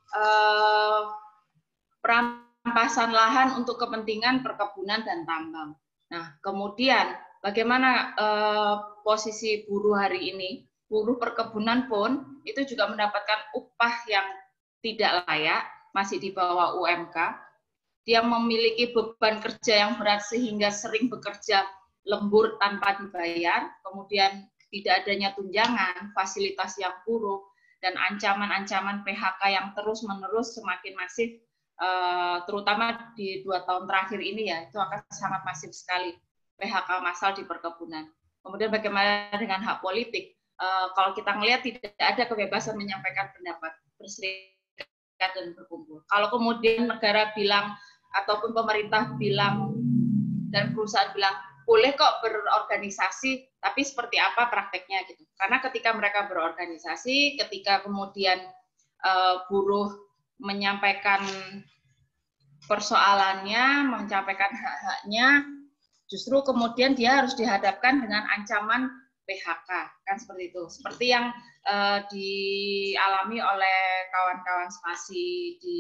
perampasan lahan untuk kepentingan perkebunan dan tambang. Nah, kemudian bagaimana posisi buruh hari ini? Buruh perkebunan pun itu juga mendapatkan upah yang tidak layak, masih di bawah UMK. Dia memiliki beban kerja yang berat sehingga sering bekerja lembur tanpa dibayar, kemudian tidak adanya tunjangan, fasilitas yang buruk, dan ancaman-ancaman PHK yang terus-menerus semakin masif, terutama di 2 tahun terakhir ini ya, itu akan sangat masif sekali PHK massal di perkebunan. Kemudian bagaimana dengan hak politik? Kalau kita melihat tidak ada kebebasan menyampaikan pendapat, berserikat dan berkumpul. Kalau kemudian negara bilang ataupun pemerintah bilang dan perusahaan bilang boleh kok berorganisasi, tapi seperti apa prakteknya gitu. Karena ketika mereka berorganisasi, ketika kemudian buruh menyampaikan persoalannya, menyampaikan hak-haknya, justru kemudian dia harus dihadapkan dengan ancaman PHK, kan seperti itu. Seperti yang dialami oleh kawan-kawan spasi di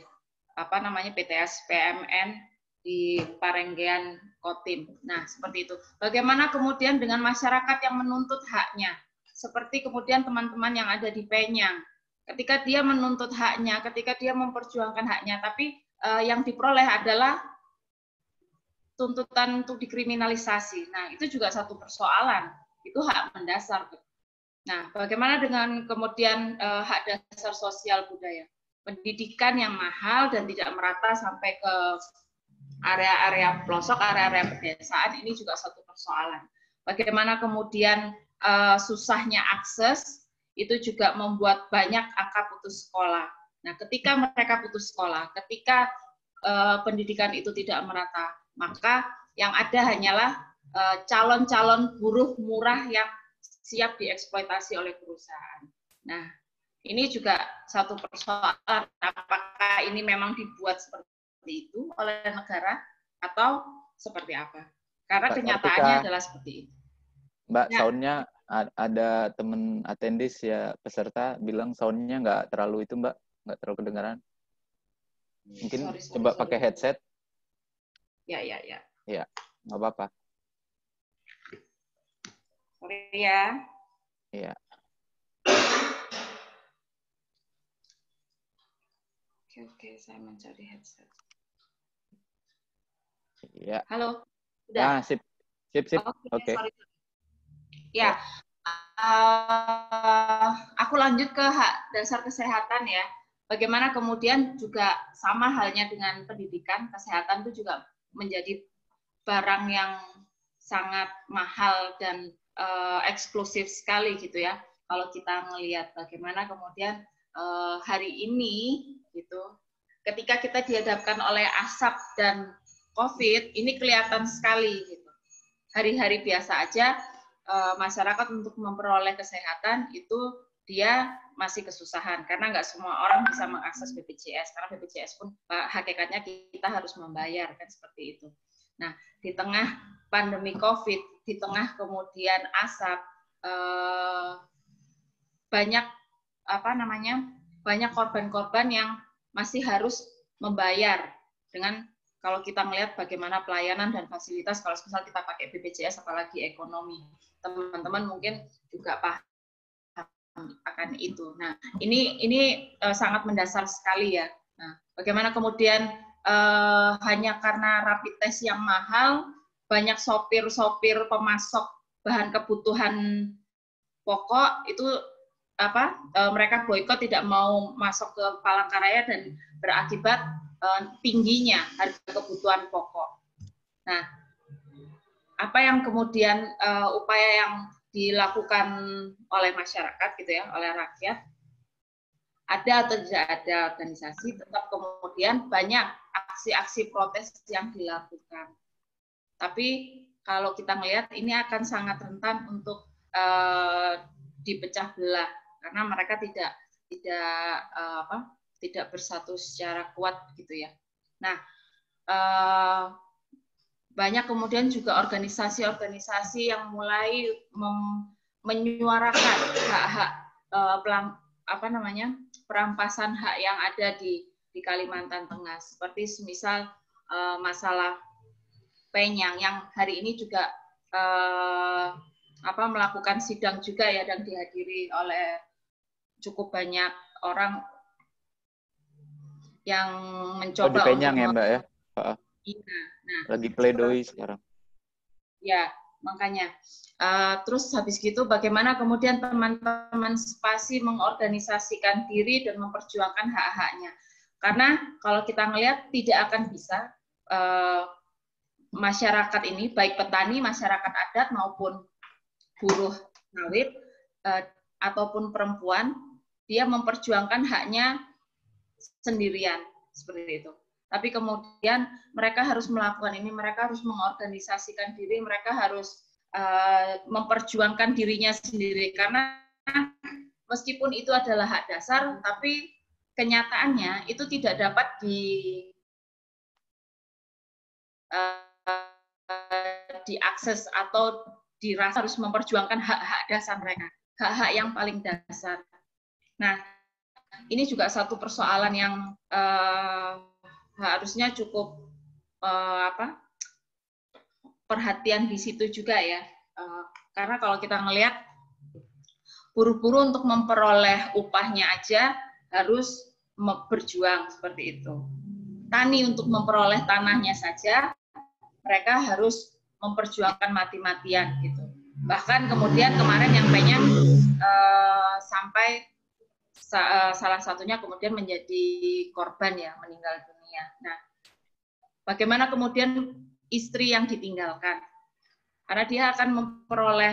PTS PMN di Parenggean Kotim. Nah, seperti itu. Bagaimana kemudian dengan masyarakat yang menuntut haknya? Seperti kemudian teman-teman yang ada di Penyang. Ketika dia menuntut haknya, ketika dia memperjuangkan haknya, tapi yang diperoleh adalah tuntutan untuk dikriminalisasi. Nah, itu juga satu persoalan. Itu hak mendasar. Nah, bagaimana dengan kemudian hak dasar sosial budaya? Pendidikan yang mahal dan tidak merata sampai ke area-area pelosok, area-area pedesaan, ini juga satu persoalan. Bagaimana kemudian susahnya akses, itu juga membuat banyak angka putus sekolah. Nah, ketika mereka putus sekolah, ketika pendidikan itu tidak merata, maka yang ada hanyalah calon-calon buruh murah yang siap dieksploitasi oleh perusahaan. Nah, ini juga satu persoalan, apakah ini memang dibuat seperti itu oleh negara atau seperti apa? Karena kenyataannya adalah seperti itu. Mbak, nah, soundnya ada teman atendis ya, peserta bilang soundnya nggak terlalu itu, Mbak, nggak terlalu kedengaran. Mungkin coba pakai headset. Ya. Ya, nggak apa-apa. Sorry ya. Iya. Oke, saya mencari headset. Iya. Halo, udah? Ah, sip. Oke. Sorry. Ya, aku lanjut ke hak dasar kesehatan ya. Bagaimana kemudian juga sama halnya dengan pendidikan, kesehatan itu juga menjadi barang yang sangat mahal dan eksklusif sekali gitu ya. Kalau kita melihat bagaimana kemudian hari ini gitu, ketika kita dihadapkan oleh asap dan COVID, ini kelihatan sekali gitu. Hari-hari biasa aja masyarakat untuk memperoleh kesehatan itu dia masih kesusahan karena nggak semua orang bisa mengakses BPJS, karena BPJS pun hakikatnya kita harus membayar kan seperti itu. Nah, di tengah pandemi COVID, di tengah kemudian asap, banyak banyak korban-korban yang masih harus membayar dengan, kalau kita melihat bagaimana pelayanan dan fasilitas, kalau misal kita pakai BPJS apalagi ekonomi, teman-teman mungkin juga paham akan itu. Nah, ini sangat mendasar sekali ya. Nah, bagaimana kemudian hanya karena rapid test yang mahal, banyak sopir-sopir pemasok bahan kebutuhan pokok itu mereka boikot, tidak mau masuk ke Palangkaraya dan berakibat tingginya harga kebutuhan pokok. Nah, apa yang kemudian upaya yang dilakukan oleh masyarakat gitu ya, oleh rakyat, ada atau tidak ada organisasi, tetap kemudian banyak aksi-aksi protes yang dilakukan. Tapi kalau kita melihat ini akan sangat rentan untuk dipecah belah karena mereka tidak bersatu secara kuat gitu ya. Nah, banyak kemudian juga organisasi-organisasi yang mulai menyuarakan hak-hak perampasan hak yang ada di Kalimantan Tengah, seperti semisal masalah Penyang yang hari ini juga melakukan sidang juga ya, dan dihadiri oleh cukup banyak orang yang mencoba di Penyang ya Mbak ya? Iya. Nah, lagi pledoi sekarang. Ya, makanya. Terus habis gitu bagaimana kemudian teman-teman Spasi mengorganisasikan diri dan memperjuangkan hak-haknya. Karena kalau kita melihat tidak akan bisa masyarakat ini, baik petani, masyarakat adat maupun buruh sawit ataupun perempuan, dia memperjuangkan haknya sendirian seperti itu. Tapi kemudian mereka harus melakukan ini, mereka harus mengorganisasikan diri, mereka harus memperjuangkan dirinya sendiri. Karena meskipun itu adalah hak dasar, tapi kenyataannya itu tidak dapat diakses atau dirasa harus memperjuangkan hak-hak dasar mereka, hak-hak yang paling dasar. Nah, ini juga satu persoalan yang harusnya cukup perhatian di situ juga ya, karena kalau kita melihat buruh-buruh untuk memperoleh upahnya aja harus berjuang seperti itu. Tani untuk memperoleh tanahnya saja mereka harus memperjuangkan mati-matian gitu. Bahkan kemudian kemarin yang Penyang sampai salah satunya kemudian menjadi korban ya, meninggal dunia. Nah, bagaimana kemudian istri yang ditinggalkan? Karena dia akan memperoleh,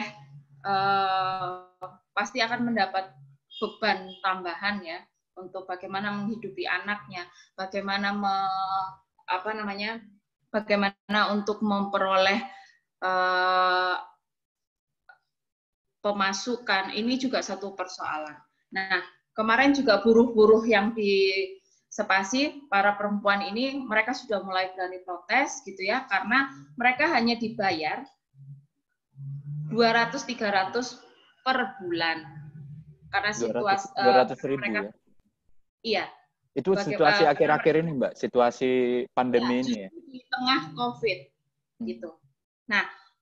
pasti akan mendapat beban tambahan ya, untuk bagaimana menghidupi anaknya, bagaimana bagaimana untuk memperoleh pemasukan. Ini juga satu persoalan. Nah, kemarin juga buruh-buruh yang di Spasi, para perempuan ini, mereka sudah mulai berani protes gitu ya, karena mereka hanya dibayar 200-300 per bulan. Karena situasi 200.000 mereka, ya? Iya. Itu situasi akhir-akhir ini Mbak, situasi pandemi ya, ini ya? Di tengah COVID gitu. Nah,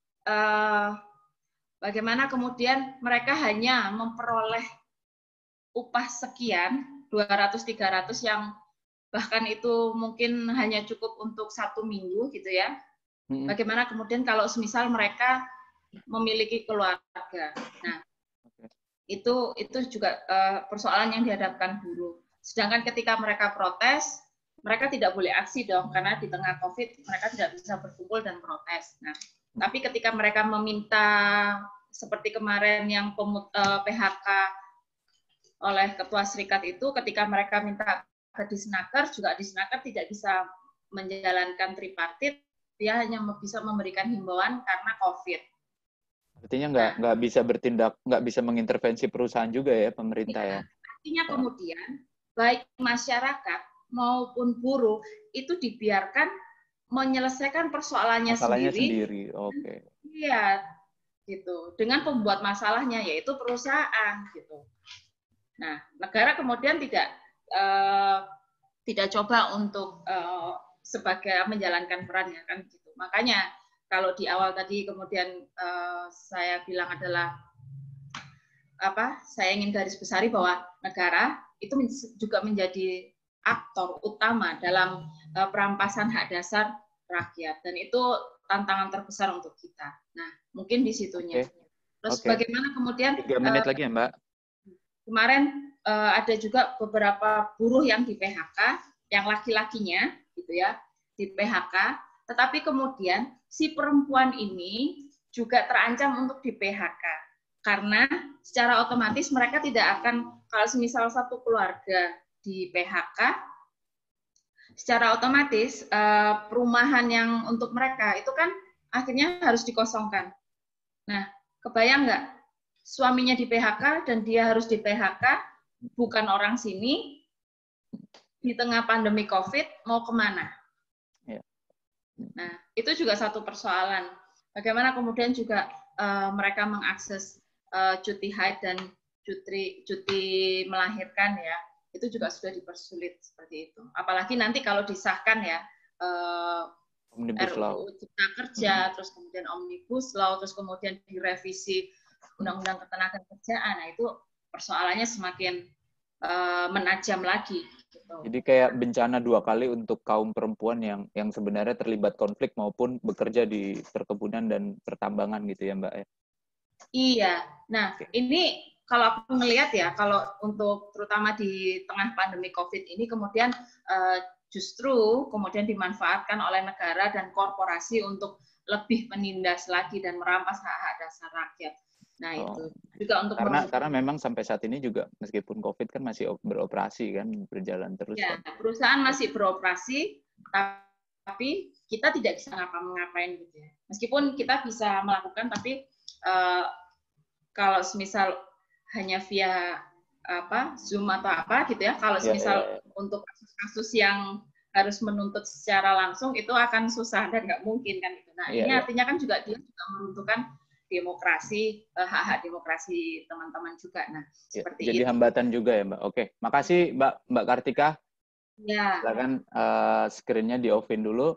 bagaimana kemudian mereka hanya memperoleh upah sekian, 200-300 yang bahkan itu mungkin hanya cukup untuk 1 minggu gitu ya. Bagaimana kemudian kalau semisal mereka memiliki keluarga. Nah, itu juga persoalan yang dihadapkan buruh. Sedangkan ketika mereka protes, mereka tidak boleh aksi dong, karena di tengah COVID mereka tidak bisa berkumpul dan protes. Nah, tapi ketika mereka meminta seperti kemarin yang PHK oleh Ketua Serikat itu, ketika mereka minta ke Disnaker, juga Disnaker tidak bisa menjalankan tripartit, dia hanya bisa memberikan himbauan karena COVID. Artinya nggak bisa bertindak, nggak bisa mengintervensi perusahaan juga ya pemerintah ya. Artinya kemudian baik masyarakat maupun buruh itu dibiarkan menyelesaikan persoalannya sendiri. Oke. Iya, gitu. Dengan pembuat masalahnya yaitu perusahaan gitu. Nah, negara kemudian tidak coba untuk sebagai menjalankan perannya kan gitu. Makanya kalau di awal tadi kemudian saya bilang adalah saya ingin garis besari bahwa negara itu juga menjadi aktor utama dalam perampasan hak dasar rakyat, dan itu tantangan terbesar untuk kita. Nah, mungkin di situnya. Terus bagaimana kemudian 3 menit lagi ya Mbak. Kemarin ada juga beberapa buruh yang di PHK, yang laki-lakinya gitu ya, di PHK, tetapi kemudian si perempuan ini juga terancam untuk di PHK. Karena secara otomatis mereka tidak akan, kalau misal satu keluarga di PHK, secara otomatis perumahan yang untuk mereka itu kan akhirnya harus dikosongkan. Nah, kebayang nggak suaminya di PHK dan dia harus di PHK, bukan orang sini, di tengah pandemi COVID, mau kemana? Nah, itu juga satu persoalan. Bagaimana kemudian juga mereka mengakses cuti haid dan cuti melahirkan ya, itu juga sudah dipersulit seperti itu. Apalagi nanti kalau disahkan ya RUU Cipta Kerja, terus kemudian Omnibus Law, terus kemudian direvisi Undang-Undang Ketenagakerjaan, nah itu persoalannya semakin menajam lagi. Gitu. Jadi kayak bencana dua kali untuk kaum perempuan yang sebenarnya terlibat konflik maupun bekerja di perkebunan dan pertambangan gitu ya Mbak ya? Iya. Nah, ini kalau aku ngelihat ya, kalau untuk terutama di tengah pandemi COVID ini kemudian justru kemudian dimanfaatkan oleh negara dan korporasi untuk lebih menindas lagi dan merampas hak-hak dasar rakyat. Nah, itu juga untuk karena memang sampai saat ini juga meskipun COVID kan masih beroperasi kan, berjalan terus. Ya, kan? Perusahaan masih beroperasi, tapi kita tidak bisa ngapa-ngapain gitu ya. Meskipun kita bisa melakukan, tapi kalau semisal hanya via Zoom atau apa gitu ya, kalau semisal untuk kasus-kasus yang harus menuntut secara langsung itu akan susah dan nggak mungkin kan gitu. Nah, ini artinya kan juga dia juga meruntuhkan demokrasi, hak-hak demokrasi teman-teman juga. Nah, seperti jadi itu. hambatan juga ya, Mbak. Oke, makasih Mbak Kartika. Ya. Silakan screen-nya di-off-in dulu.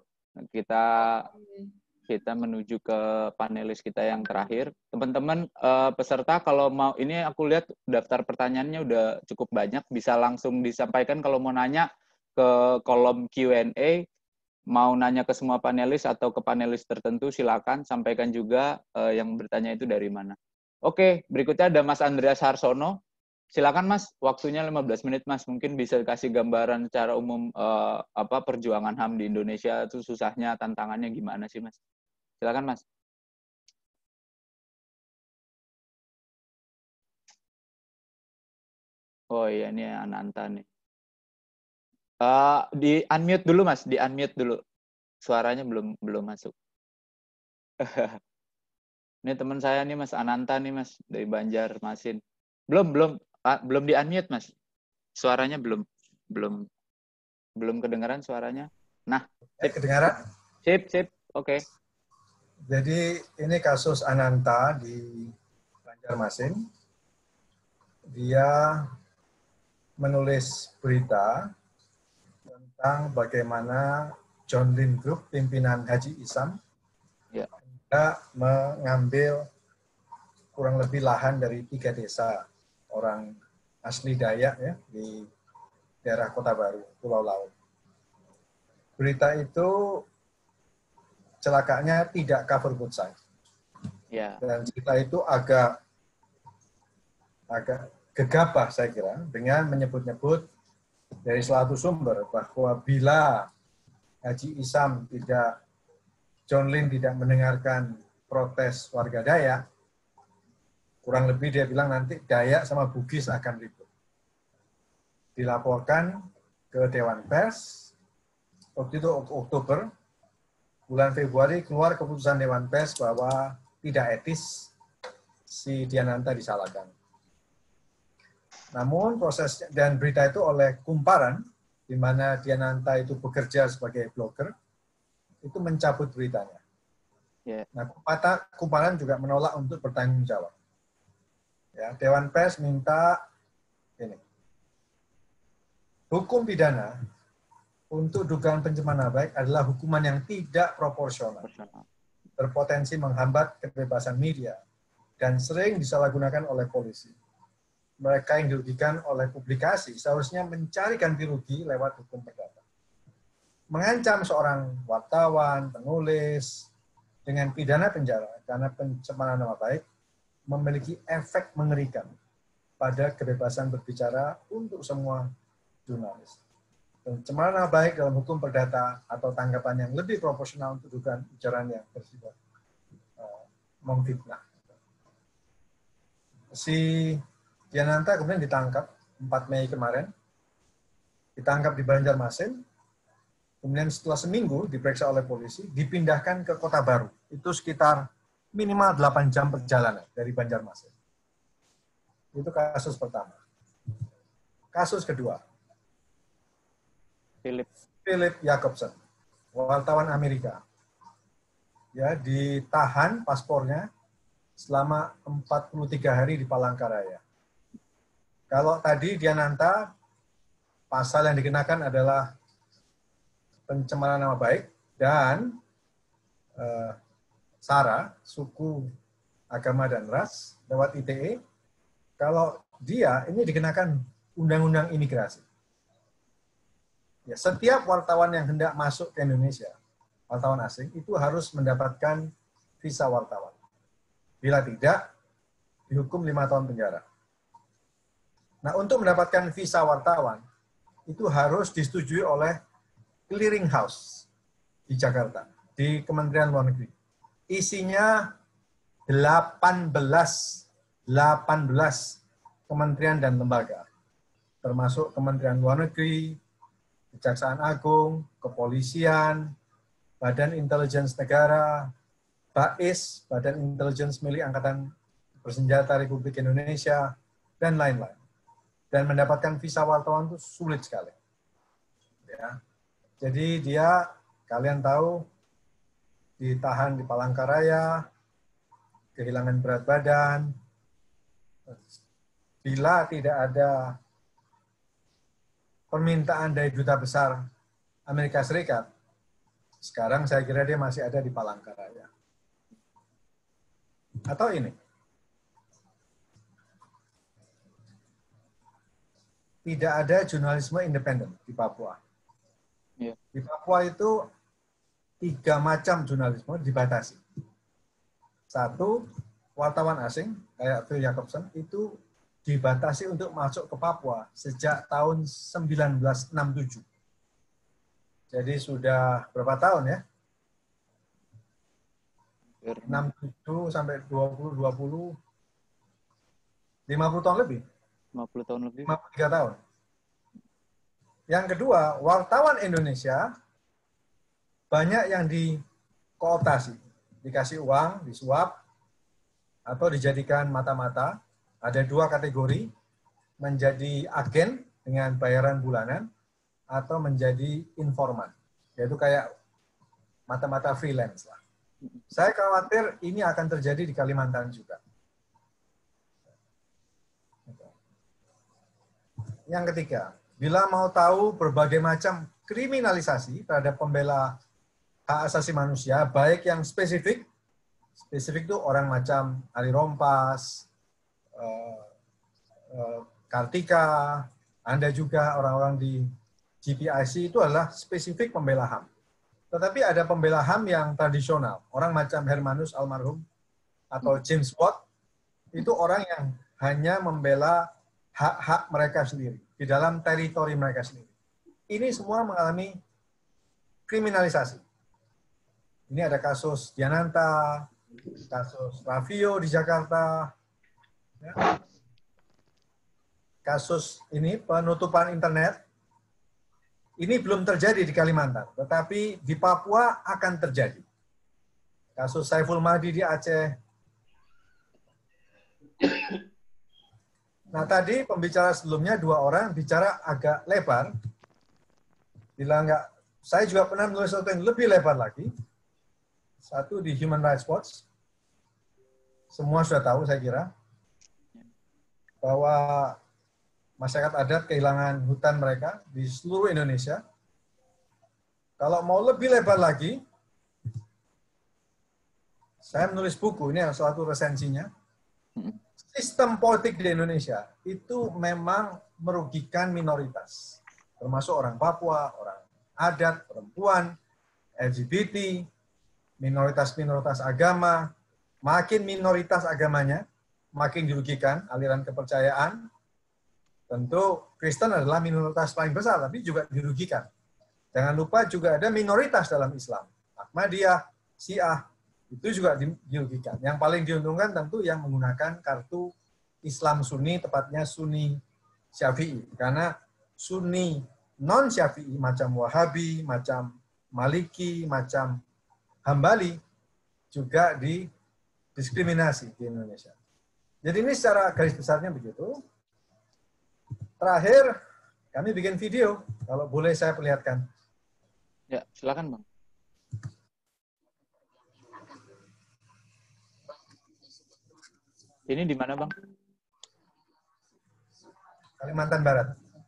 Kita menuju ke panelis kita yang terakhir. Teman-teman peserta kalau mau, ini aku lihat daftar pertanyaannya udah cukup banyak, bisa langsung disampaikan kalau mau nanya ke kolom Q&A. Mau nanya ke semua panelis atau ke panelis tertentu, silakan sampaikan juga yang bertanya itu dari mana. Oke, berikutnya ada Mas Andreas Harsono. Silakan Mas, waktunya 15 menit Mas. Mungkin bisa kasih gambaran secara umum perjuangan HAM di Indonesia itu susahnya, tantangannya gimana sih Mas? Silakan Mas. Oh iya, ini Ananta nih. Di unmute dulu Mas, di unmute dulu. Suaranya belum masuk. Ini teman saya nih Mas Ananta nih Mas dari Banjarmasin. Belum di unmute Mas. Suaranya belum kedengaran suaranya. Nah, kedengaran? Sip. Oke. Jadi ini kasus Ananta di Banjarmasin. Dia menulis berita tentang bagaimana John Lin Group, pimpinan Haji Isam, mengambil kurang lebih lahan dari 3 desa orang asli Dayak ya, di daerah Kota Baru, Pulau Laut. Berita itu celakanya tidak cover both sides. Dan cerita itu agak gegabah saya kira dengan menyebut-nyebut dari suatu sumber bahwa bila Haji Isam John Lin tidak mendengarkan protes warga Dayak, kurang lebih dia bilang nanti Dayak sama Bugis akan ribut. Dilaporkan ke Dewan Pers, waktu itu Oktober, bulan Februari keluar keputusan Dewan Pers bahwa tidak etis si Diananta disalahkan. Namun proses dan berita itu oleh Kumparan, di mana Diananta itu bekerja sebagai blogger, itu mencabut beritanya. Nah, Kumparan juga menolak untuk bertanggung jawab. Ya, Dewan Pers minta ini. Hukum pidana untuk dugaan pencemaran nama baik adalah hukuman yang tidak proporsional, berpotensi menghambat kebebasan media, dan sering disalahgunakan oleh polisi. Mereka yang dirugikan oleh publikasi seharusnya mencari ganti rugi lewat hukum perdata. Mengancam seorang wartawan, penulis, dengan pidana penjara karena pencemaran nama baik memiliki efek mengerikan pada kebebasan berbicara untuk semua jurnalis. Pencemaran nama baik dalam hukum perdata atau tanggapan yang lebih proporsional untuk dugaan ujaran yang bersifat memfitnah. si Diananta kemudian ditangkap 4 Mei kemarin, ditangkap di Banjarmasin, kemudian setelah seminggu diperiksa oleh polisi, dipindahkan ke Kota Baru. Itu sekitar minimal 8 jam perjalanan dari Banjarmasin. Itu kasus pertama. Kasus kedua, Philip Jacobson, wartawan Amerika. Ya, ditahan paspornya selama 43 hari di Palangkaraya. Kalau tadi Diananta, pasal yang dikenakan adalah pencemaran nama baik dan SARA, suku, agama, dan ras, lewat ITE. Kalau dia, ini dikenakan undang-undang imigrasi. Ya, setiap wartawan yang hendak masuk ke Indonesia, wartawan asing, itu harus mendapatkan visa wartawan. Bila tidak, dihukum 5 tahun penjara. Nah, untuk mendapatkan visa wartawan, itu harus disetujui oleh Clearing House di Jakarta, di Kementerian Luar Negeri. Isinya 18 kementerian dan lembaga, termasuk Kementerian Luar Negeri, Kejaksaan Agung, Kepolisian, Badan Intelijen Negara, BAIS, Badan Intelijen milik Angkatan Bersenjata Republik Indonesia, dan lain-lain. Dan mendapatkan visa wartawan itu sulit sekali. Ya. Jadi dia, kalian tahu, ditahan di Palangkaraya, kehilangan berat badan. Bila tidak ada permintaan dari Duta Besar Amerika Serikat, sekarang saya kira dia masih ada di Palangkaraya. Atau ini, tidak ada jurnalisme independen di Papua. Yeah. Di Papua itu 3 macam jurnalisme dibatasi. 1, wartawan asing, kayak Phil Jacobson, itu dibatasi untuk masuk ke Papua sejak tahun 1967. Jadi sudah berapa tahun ya? 67 sampai 50 tahun lebih. 50 tahun lebih. 53 tahun. Yang kedua, wartawan Indonesia banyak yang dikooptasi, dikasih uang, disuap, atau dijadikan mata-mata. Ada 2 kategori, menjadi agen dengan bayaran bulanan, atau menjadi informan, yaitu kayak mata-mata freelance lah. Saya khawatir ini akan terjadi di Kalimantan juga. Yang ketiga, bila mau tahu berbagai macam kriminalisasi terhadap pembela hak asasi manusia, baik yang spesifik itu orang macam Ali Rompas, Kartika, Anda juga orang-orang di GPIC itu adalah spesifik pembela HAM. Tetapi ada pembela HAM yang tradisional, orang macam Hermanus almarhum atau James Watt, itu orang yang hanya membela hak-hak mereka sendiri, di dalam teritori mereka sendiri. Ini semua mengalami kriminalisasi. Ini ada kasus Diananta, kasus Raffio di Jakarta, ya. Kasus ini penutupan internet, ini belum terjadi di Kalimantan, tetapi di Papua akan terjadi. Kasus Saiful Mahdi di Aceh. Nah, tadi pembicara sebelumnya 2 orang bicara agak lebar. Bila enggak, saya juga pernah menulis sesuatu yang lebih lebar lagi. Satu di Human Rights Watch. Semua sudah tahu, saya kira, bahwa masyarakat adat kehilangan hutan mereka di seluruh Indonesia. Kalau mau lebih lebar lagi, saya menulis buku, ini salah satu resensinya. Sistem politik di Indonesia itu memang merugikan minoritas, termasuk orang Papua, orang adat, perempuan, LGBT, minoritas-minoritas agama. Makin minoritas agamanya, makin dirugikan aliran kepercayaan. Tentu Kristen adalah minoritas paling besar, tapi juga dirugikan. Jangan lupa juga ada minoritas dalam Islam. Ahmadiyah, Syiah, itu juga dirugikan. Yang paling diuntungkan tentu yang menggunakan kartu Islam Sunni, tepatnya Sunni Syafi'i. Karena Sunni non Syafi'i macam Wahabi, macam Maliki, macam Hambali juga didiskriminasi di Indonesia. Jadi ini secara garis besarnya begitu. Terakhir, kami bikin video. Kalau boleh saya perlihatkan. Ya, silakan Bang. Ini di mana Bang? Kalimantan Barat.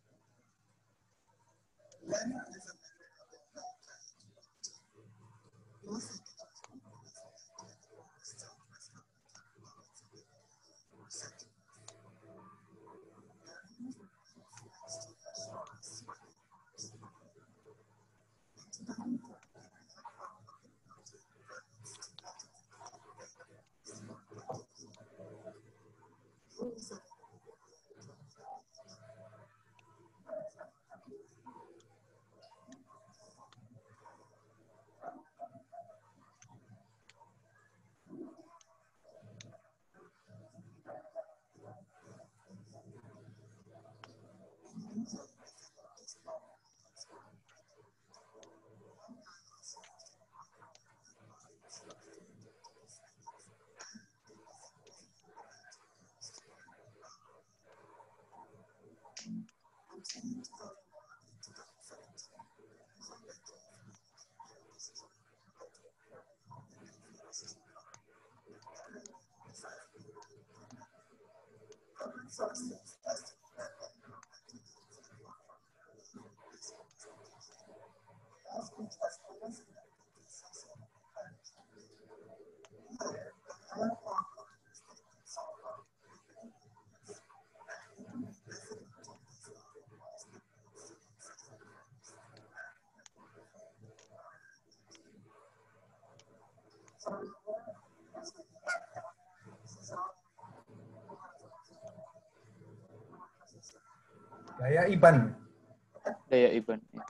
Gaya Iban. Gaya Iban. Ya.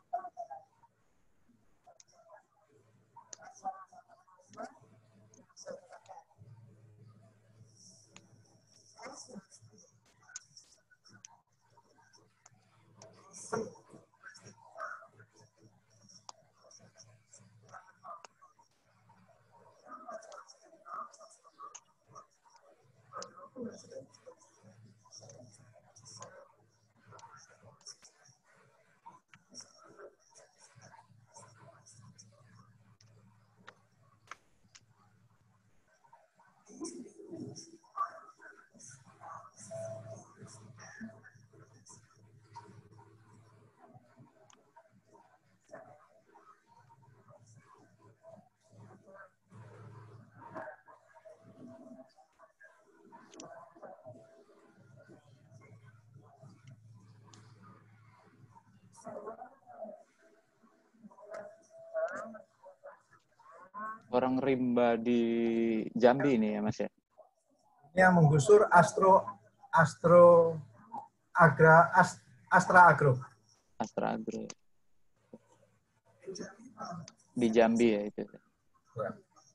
Orang rimba di Jambi ini ya Mas ya? Yang menggusur Astra Agro. Astra Agro. Di Jambi ya itu. Ya.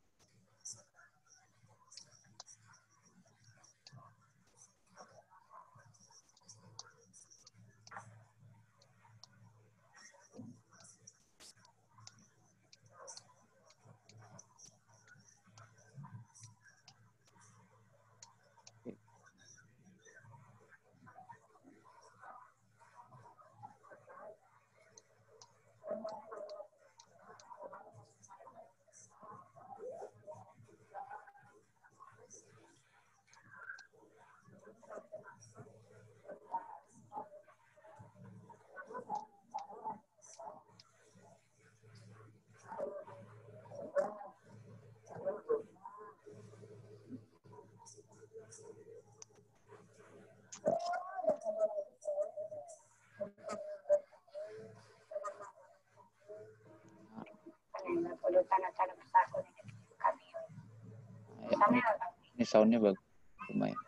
Ini soundnya bagus, lumayan.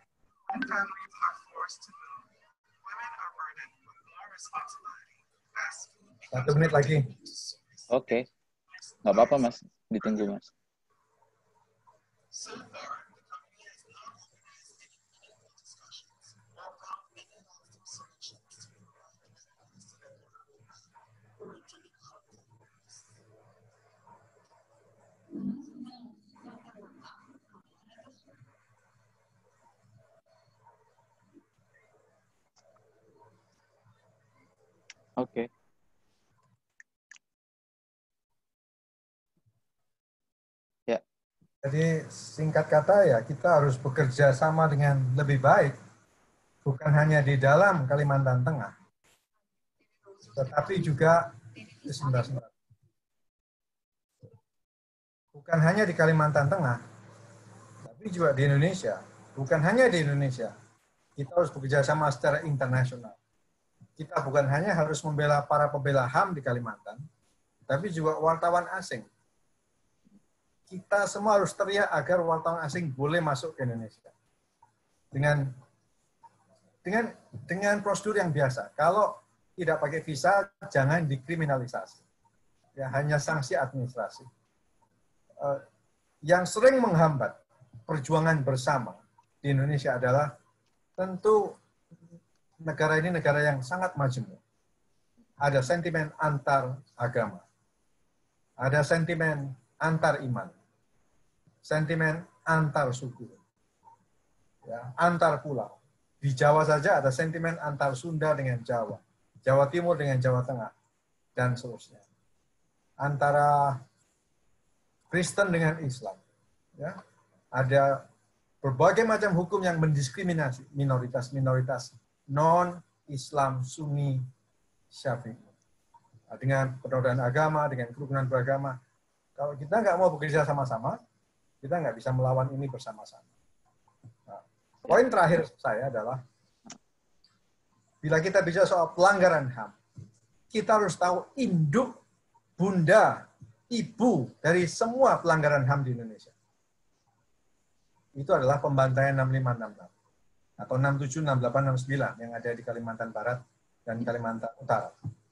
1 menit lagi. Oke, nggak apa-apa Mas, ditunggu Mas. Oke. Ya. Jadi singkat kata ya, kita harus bekerja sama dengan lebih baik, bukan hanya di dalam Kalimantan Tengah, tetapi juga bukan hanya di Kalimantan Tengah, tapi juga di Indonesia. Bukan hanya di Indonesia, kita harus bekerja sama secara internasional. Kita bukan hanya harus membela para pembela HAM di Kalimantan, tapi juga wartawan asing. Kita semua harus teriak agar wartawan asing boleh masuk ke Indonesia. Dengan prosedur yang biasa. Kalau tidak pakai visa, jangan dikriminalisasi. Ya, hanya sanksi administrasi. Yang sering menghambat perjuangan bersama di Indonesia adalah tentu negara ini negara yang sangat majemuk. Ada sentimen antar agama. Ada sentimen antar iman. Sentimen antar suku. Ya, antar pulau. Di Jawa saja ada sentimen antar Sunda dengan Jawa. Jawa Timur dengan Jawa Tengah. Dan seterusnya. Antara Kristen dengan Islam. Ya, ada berbagai macam hukum yang mendiskriminasi minoritas-minoritas non-Islam, Sunni, Syafi'i. Dengan penodaan agama, dengan kerukunan beragama. Kalau kita nggak mau bekerja sama-sama, kita nggak bisa melawan ini bersama-sama. Nah, poin terakhir saya adalah, bila kita bicara soal pelanggaran HAM, kita harus tahu induk, bunda, ibu dari semua pelanggaran HAM di Indonesia. Itu adalah pembantaian 6566 atau 67, 68, 69 yang ada di Kalimantan Barat dan Kalimantan Utara.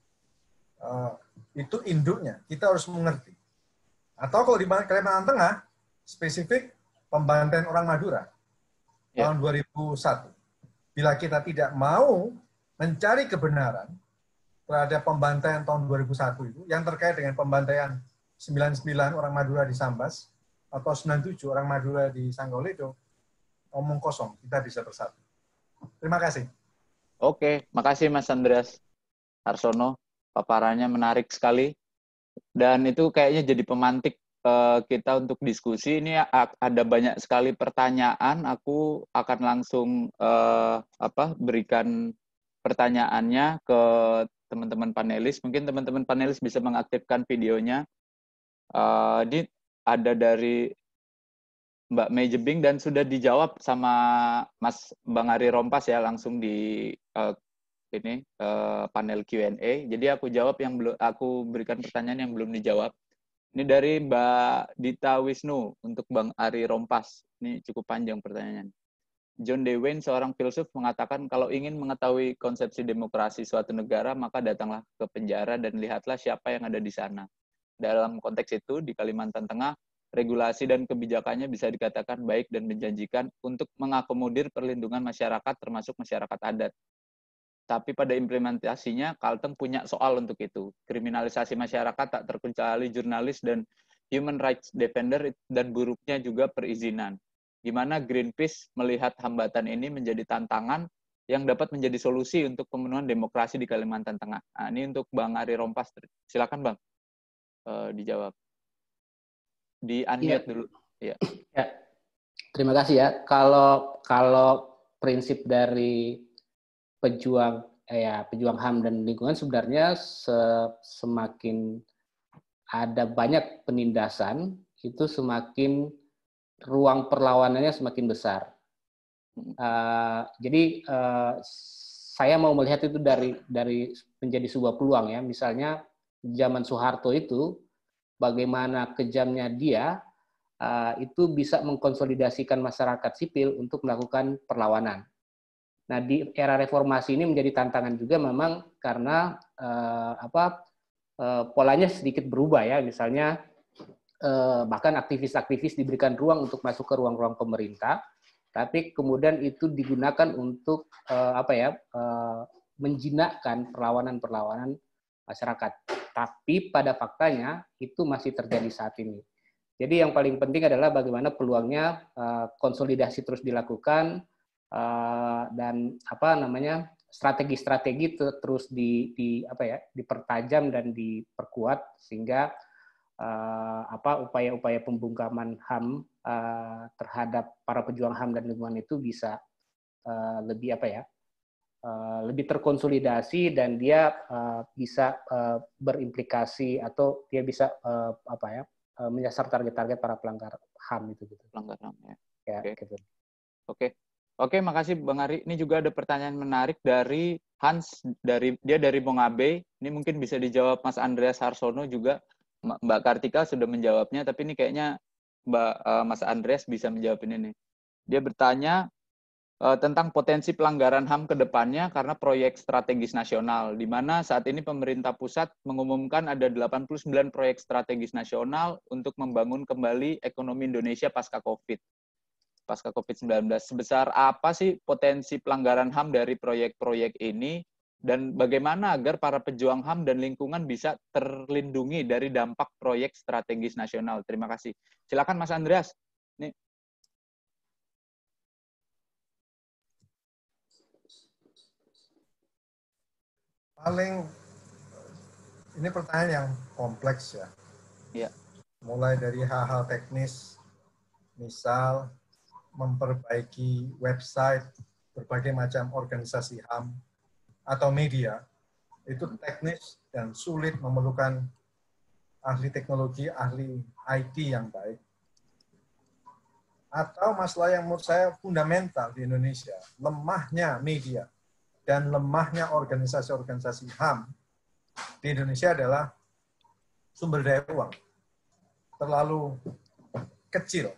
Itu induknya, kita harus mengerti. Atau kalau di Kalimantan Tengah, spesifik pembantaian orang Madura tahun 2001. Bila kita tidak mau mencari kebenaran terhadap pembantaian tahun 2001 itu, yang terkait dengan pembantaian 99 orang Madura di Sambas, atau 97 orang Madura di Sanggoledo, omong kosong, kita bisa bersatu. Terima kasih. Oke, makasih Mas Andreas Harsono. Paparannya menarik sekali. Dan itu kayaknya jadi pemantik kita untuk diskusi. Ini ada banyak sekali pertanyaan. Aku akan langsung berikan pertanyaannya ke teman-teman panelis. Mungkin teman-teman panelis bisa mengaktifkan videonya. Ini ada dari Mbak Mei Jebing dan sudah dijawab sama Mas Bang Ari Rompas ya, langsung di panel Q&A. Jadi aku jawab yang belum, aku berikan pertanyaan yang belum dijawab. Ini dari Mbak Dita Wisnu untuk Bang Ari Rompas. Ini cukup panjang pertanyaannya. John Dewey, seorang filsuf, mengatakan kalau ingin mengetahui konsepsi demokrasi suatu negara, maka datanglah ke penjara dan lihatlah siapa yang ada di sana. Dalam konteks itu, di Kalimantan Tengah, regulasi dan kebijakannya bisa dikatakan baik dan menjanjikan untuk mengakomodir perlindungan masyarakat, termasuk masyarakat adat. Tapi pada implementasinya, Kalteng punya soal untuk itu. Kriminalisasi masyarakat tak terkecuali jurnalis dan human rights defender, dan buruknya juga perizinan. Gimana Greenpeace melihat hambatan ini menjadi tantangan yang dapat menjadi solusi untuk pemenuhan demokrasi di Kalimantan Tengah. Nah, ini untuk Bang Ari Rompas. Silakan Bang, dijawab. Di-unmute dulu. Ya. Ya. Terima kasih ya. Kalau prinsip dari pejuang HAM dan lingkungan sebenarnya semakin ada banyak penindasan, itu semakin ruang perlawanannya semakin besar. Jadi saya mau melihat itu dari menjadi sebuah peluang ya. Misalnya zaman Soeharto itu bagaimana kejamnya dia itu bisa mengkonsolidasikan masyarakat sipil untuk melakukan perlawanan. Nah, di era reformasi ini menjadi tantangan juga memang karena polanya sedikit berubah ya. Misalnya bahkan aktivis-aktivis diberikan ruang untuk masuk ke ruang-ruang pemerintah, tapi kemudian itu digunakan untuk menjinakkan perlawanan-perlawanan masyarakat. Tapi pada faktanya itu masih terjadi saat ini. Jadi yang paling penting adalah bagaimana peluangnya konsolidasi terus dilakukan, dan strategi-strategi terus dipertajam dan diperkuat sehingga upaya-upaya pembungkaman HAM terhadap para pejuang HAM dan lingkungan itu bisa lebih lebih terkonsolidasi dan dia bisa berimplikasi atau dia bisa menyasar target-target para pelanggar HAM itu gitu. Pelanggar HAM ya. Ya, Oke. gitu. Oke, makasih Bang Ari. Ini juga ada pertanyaan menarik dari Hans, dia dari Mongabe. Ini mungkin bisa dijawab Mas Andreas Harsono juga. Mbak Kartika sudah menjawabnya, tapi ini kayaknya Mas Andreas bisa menjawab ini nih. Dia bertanya tentang potensi pelanggaran HAM ke depannya karena proyek strategis nasional, di mana saat ini pemerintah pusat mengumumkan ada 89 proyek strategis nasional untuk membangun kembali ekonomi Indonesia pasca COVID-19. Sebesar apa sih potensi pelanggaran HAM dari proyek-proyek ini, dan bagaimana agar para pejuang HAM dan lingkungan bisa terlindungi dari dampak proyek strategis nasional? Terima kasih. Silakan Mas Andreas. Nih. Ini pertanyaan yang kompleks ya. Iya. Mulai dari hal-hal teknis, misal memperbaiki website berbagai macam organisasi HAM atau media, itu teknis dan sulit, memerlukan ahli teknologi, ahli IT yang baik. Atau masalah yang menurut saya fundamental di Indonesia, lemahnya media dan lemahnya organisasi-organisasi HAM di Indonesia adalah sumber daya uang. Terlalu kecil.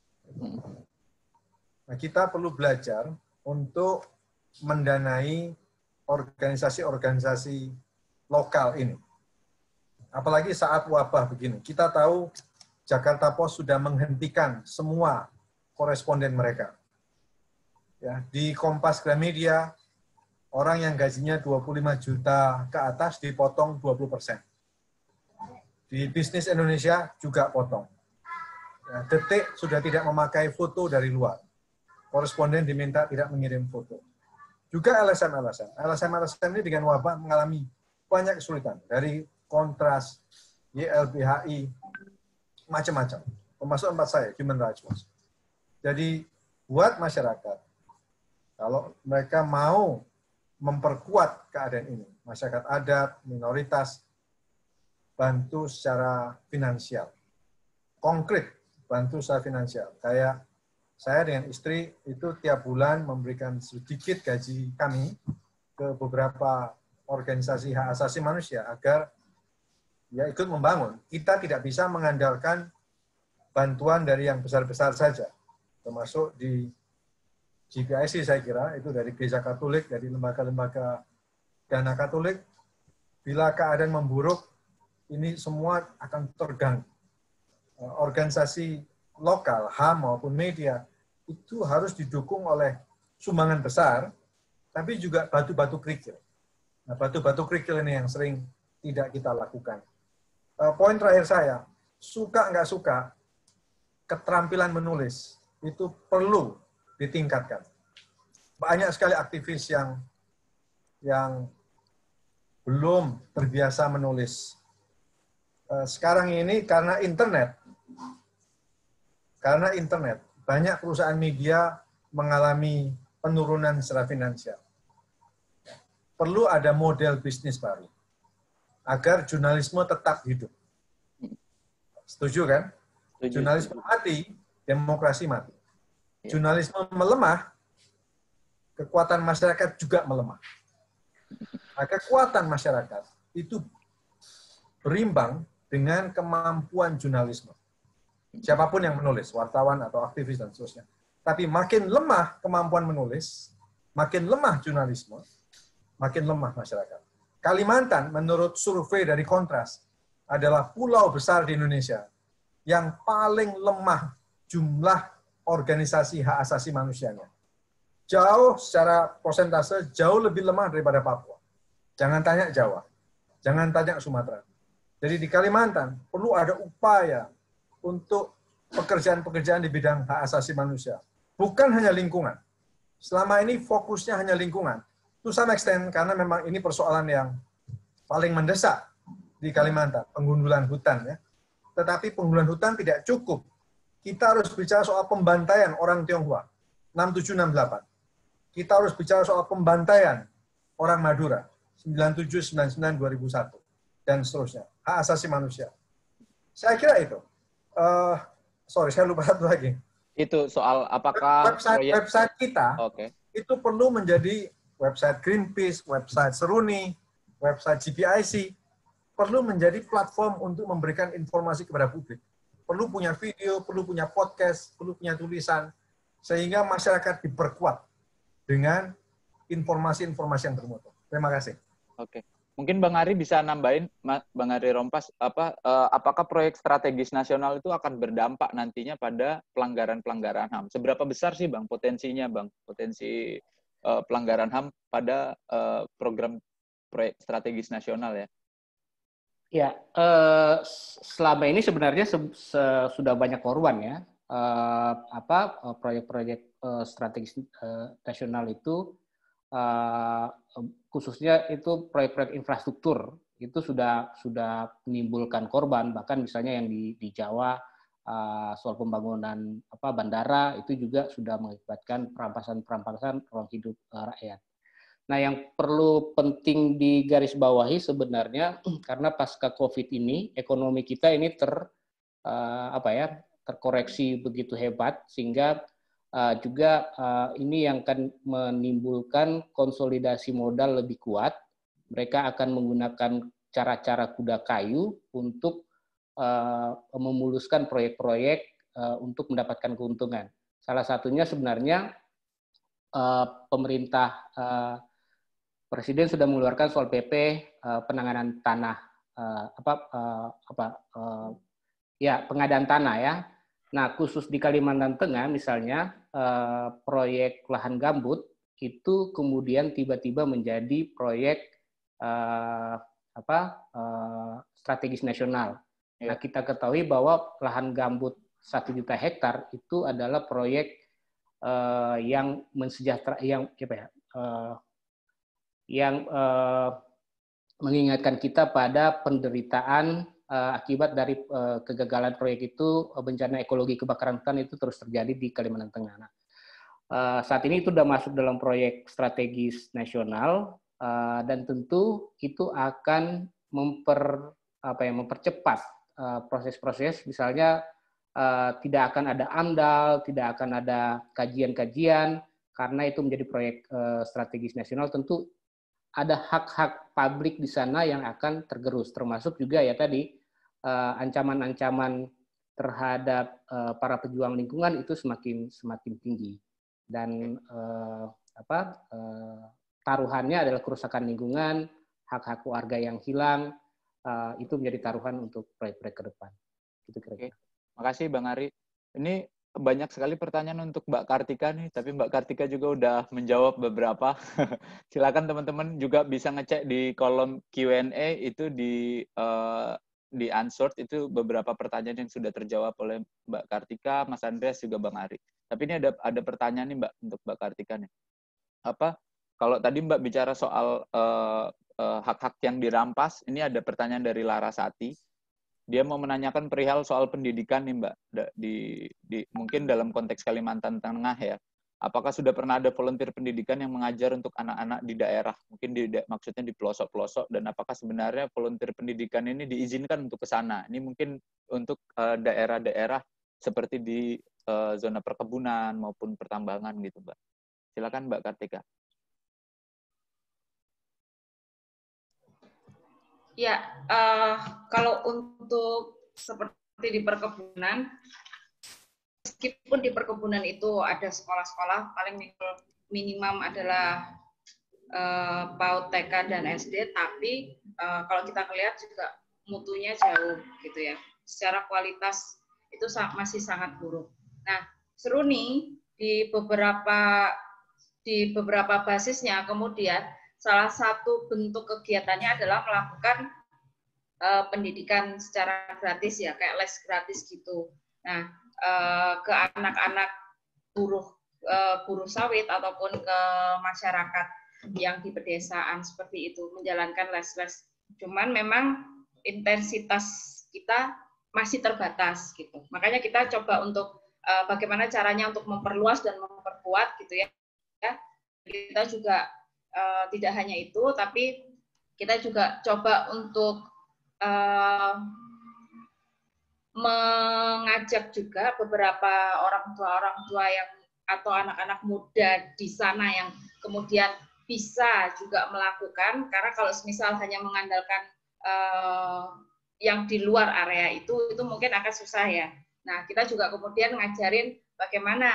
Nah, kita perlu belajar untuk mendanai organisasi-organisasi lokal ini. Apalagi saat wabah begini. Kita tahu Jakarta Post sudah menghentikan semua koresponden mereka. Ya, di Kompas Gramedia, orang yang gajinya 25 juta ke atas dipotong 20%. Di Bisnis Indonesia juga potong. Ya, Detik sudah tidak memakai foto dari luar. Koresponden diminta tidak mengirim foto. Juga LSM ini dengan wabah mengalami banyak kesulitan. Dari Kontras, YLBHI, macam-macam. Termasuk tempat saya, Human Rights Watch. Jadi buat masyarakat, kalau mereka mau memperkuat keadaan ini, masyarakat adat, minoritas, bantu secara finansial. Konkret, bantu secara finansial. Kayak saya dengan istri itu tiap bulan memberikan sedikit gaji kami ke beberapa organisasi hak asasi manusia agar ya ikut membangun. Kita tidak bisa mengandalkan bantuan dari yang besar-besar saja, termasuk di GPIC saya kira, itu dari Gereja Katolik, dari lembaga-lembaga dana Katolik. Bila keadaan memburuk, ini semua akan terganggu. Organisasi lokal, HAM maupun media, itu harus didukung oleh sumbangan besar, tapi juga batu-batu kerikil. Nah, batu-batu kerikil ini yang sering tidak kita lakukan. Poin terakhir saya, suka nggak suka, keterampilan menulis itu perlu ditingkatkan. Banyak sekali aktivis yang belum terbiasa menulis. Sekarang ini karena internet, banyak perusahaan media mengalami penurunan secara finansial. Perlu ada model bisnis baru agar jurnalisme tetap hidup. Setuju kan? Setuju. Jurnalisme mati, demokrasi mati. Jurnalisme melemah, kekuatan masyarakat juga melemah. Nah, kekuatan masyarakat itu berimbang dengan kemampuan jurnalisme. Siapapun yang menulis, wartawan atau aktivis dan seterusnya. Tapi makin lemah kemampuan menulis, makin lemah jurnalisme, makin lemah masyarakat. Kalimantan, menurut survei dari Kontras, adalah pulau besar di Indonesia yang paling lemah jumlah organisasi hak asasi manusianya. Jauh secara persentase, jauh lebih lemah daripada Papua. Jangan tanya Jawa, jangan tanya Sumatera. Jadi di Kalimantan perlu ada upaya untuk pekerjaan-pekerjaan di bidang hak asasi manusia. Bukan hanya lingkungan. Selama ini fokusnya hanya lingkungan. To some extent, karena memang ini persoalan yang paling mendesak di Kalimantan, penggundulan hutan. Ya. Tetapi penggundulan hutan tidak cukup. Kita harus bicara soal pembantaian orang Tionghoa, 6768. Kita harus bicara soal pembantaian orang Madura, 97, 99, 2001, dan seterusnya. Hak asasi manusia. Saya kira itu. Saya lupa satu lagi. Itu soal apakah website kita itu perlu menjadi website Greenpeace, website Seruni, website GPIC, perlu menjadi platform untuk memberikan informasi kepada publik. Perlu punya video, perlu punya podcast, perlu punya tulisan, sehingga masyarakat diperkuat dengan informasi-informasi yang bermutu. Terima kasih. Oke. Mungkin Bang Ari bisa nambahin, Bang Ari Rompas, apakah proyek strategis nasional itu akan berdampak nantinya pada pelanggaran-pelanggaran HAM? Seberapa besar sih Bang potensinya, Bang? Potensi pelanggaran HAM pada program proyek strategis nasional ya? Ya, selama ini sebenarnya sudah banyak korban ya. Proyek-proyek strategis nasional itu khususnya itu proyek-proyek infrastruktur itu sudah menimbulkan korban, bahkan misalnya yang di Jawa soal pembangunan bandara itu juga sudah mengakibatkan perampasan ruang hidup rakyat. Nah, yang perlu penting digarisbawahi sebenarnya karena pasca COVID ini ekonomi kita ini terkoreksi begitu hebat sehingga juga ini yang akan menimbulkan konsolidasi modal lebih kuat. Mereka akan menggunakan cara-cara kuda kayu untuk memuluskan proyek-proyek untuk mendapatkan keuntungan. Salah satunya sebenarnya pemerintah Presiden sudah mengeluarkan soal PP penanganan tanah pengadaan tanah ya. Nah, khusus di Kalimantan Tengah misalnya proyek lahan gambut itu kemudian tiba-tiba menjadi proyek strategis nasional. Nah, kita ketahui bahwa lahan gambut 1 juta hektar itu adalah proyek yang mengingatkan kita pada penderitaan akibat dari kegagalan proyek itu, bencana ekologi kebakaran hutan itu terus terjadi di Kalimantan Tengah. Nah, saat ini itu sudah masuk dalam proyek strategis nasional dan tentu itu akan mempercepat proses-proses, misalnya tidak akan ada AMDAL, tidak akan ada kajian-kajian karena itu menjadi proyek strategis nasional. Tentu ada hak-hak publik di sana yang akan tergerus, termasuk juga ya tadi ancaman-ancaman terhadap para pejuang lingkungan itu semakin tinggi dan taruhannya adalah kerusakan lingkungan, hak-hak warga yang hilang, itu menjadi taruhan untuk proyek-proyek ke depan. Itu kira-kira. Makasih Bang Ari. Ini banyak sekali pertanyaan untuk Mbak Kartika nih, tapi Mbak Kartika juga udah menjawab beberapa. Silakan teman-teman juga bisa ngecek di kolom Q&A itu di Unsort itu beberapa pertanyaan yang sudah terjawab oleh Mbak Kartika, Mas Andreas juga Bang Ari. Tapi ini ada pertanyaan nih Mbak untuk Mbak Kartika nih. Kalau tadi Mbak bicara soal hak-hak yang dirampas, ini ada pertanyaan dari Larasati. Dia mau menanyakan perihal soal pendidikan nih Mbak, mungkin dalam konteks Kalimantan Tengah ya. Apakah sudah pernah ada volunteer pendidikan yang mengajar untuk anak-anak di daerah, mungkin maksudnya di pelosok-pelosok, dan apakah sebenarnya volunteer pendidikan ini diizinkan untuk ke sana? Ini mungkin untuk daerah-daerah seperti di zona perkebunan maupun pertambangan gitu Mbak. Silakan Mbak Kartika. Ya, kalau untuk seperti di perkebunan, meskipun di perkebunan itu ada sekolah-sekolah, paling minimum adalah PAUD, TK, dan SD, tapi kalau kita lihat juga mutunya jauh gitu ya. Secara kualitas itu masih sangat buruk. Nah, Seruni di beberapa basisnya kemudian salah satu bentuk kegiatannya adalah melakukan pendidikan secara gratis ya, kayak les gratis gitu. Nah, ke anak-anak buruh sawit ataupun ke masyarakat yang di pedesaan seperti itu, menjalankan les-les. Cuman memang intensitas kita masih terbatas gitu. Makanya kita coba untuk bagaimana caranya untuk memperluas dan memperkuat gitu ya. Kita juga tidak hanya itu, tapi kita juga coba untuk mengajak juga beberapa orang tua yang atau anak-anak muda di sana yang kemudian bisa juga melakukan, karena kalau misal hanya mengandalkan yang di luar area itu mungkin akan susah ya. Nah, kita juga kemudian ngajarin bagaimana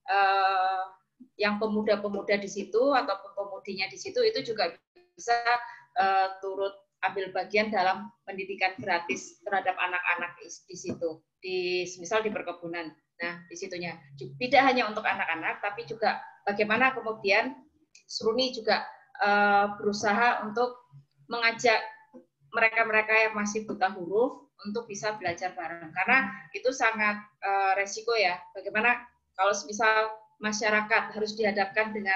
yang pemuda-pemuda di situ ataupun pemudinya di situ itu juga bisa turut ambil bagian dalam pendidikan gratis terhadap anak-anak di situ, misal di perkebunan. Nah, di situnya tidak hanya untuk anak-anak, tapi juga bagaimana kemudian Seruni juga berusaha untuk mengajak mereka-mereka yang masih buta huruf untuk bisa belajar bareng, karena itu sangat resiko ya. Bagaimana kalau misal masyarakat harus dihadapkan dengan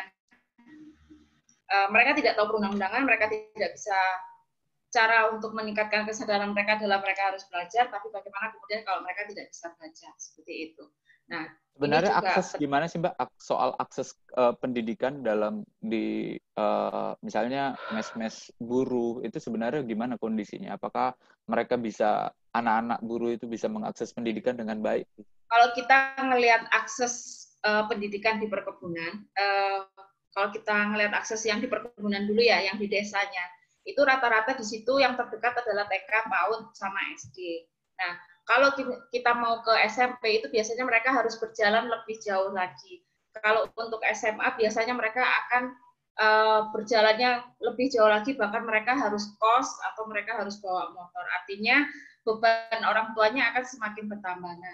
mereka tidak tahu perundang-undangan, mereka tidak bisa, cara untuk meningkatkan kesadaran mereka adalah mereka harus belajar, tapi bagaimana kemudian kalau mereka tidak bisa belajar, seperti itu. Nah, sebenarnya akses gimana sih Mbak, soal akses pendidikan di misalnya mes-mes guru itu sebenarnya gimana kondisinya? Apakah mereka bisa, anak-anak guru itu bisa mengakses pendidikan dengan baik? Kalau kita ngelihat akses pendidikan di perkebunan, kalau kita ngelihat akses yang di perkebunan dulu ya, yang di desanya, itu rata-rata di situ yang terdekat adalah TK, PAUD, sama SD. Nah, kalau kita mau ke SMP itu biasanya mereka harus berjalan lebih jauh lagi. Kalau untuk SMA biasanya mereka akan berjalannya lebih jauh lagi, bahkan mereka harus kos atau mereka harus bawa motor. Artinya beban orang tuanya akan semakin bertambah. Nah,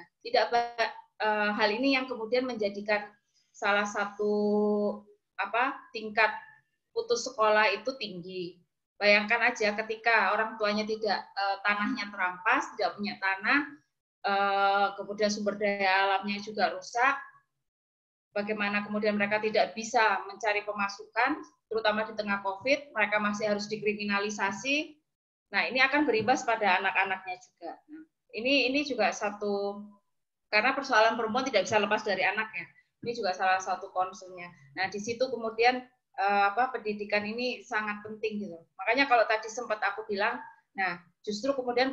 hal ini yang kemudian menjadikan salah satu tingkat putus sekolah itu tinggi. Bayangkan aja ketika orang tuanya tidak tanahnya terampas, tidak punya tanah, kemudian sumber daya alamnya juga rusak, bagaimana kemudian mereka tidak bisa mencari pemasukan, terutama di tengah COVID, mereka masih harus dikriminalisasi. Nah, ini akan berimbas pada anak-anaknya juga. Nah, ini juga satu, karena persoalan perempuan tidak bisa lepas dari anaknya. Ini juga salah satu concern-nya. Nah, di situ kemudian pendidikan ini sangat penting gitu. Makanya kalau tadi sempat aku bilang, nah justru kemudian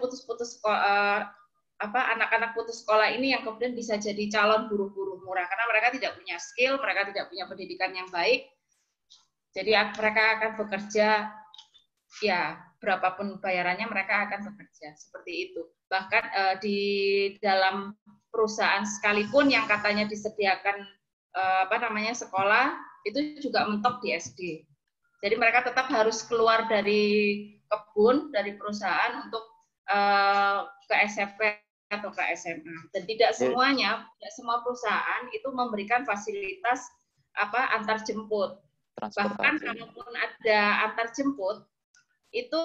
anak-anak putus sekolah ini yang kemudian bisa jadi calon buruh-buruh murah karena mereka tidak punya skill, mereka tidak punya pendidikan yang baik. Jadi mereka akan bekerja ya berapapun bayarannya mereka akan bekerja seperti itu. Bahkan di dalam perusahaan sekalipun yang katanya disediakan sekolah, itu juga mentok di SD. Jadi mereka tetap harus keluar dari kebun, dari perusahaan untuk ke SMP atau ke SMA. Dan tidak semuanya, tidak semua perusahaan itu memberikan fasilitas antar jemput. Bahkan kalaupun ada antar jemput, itu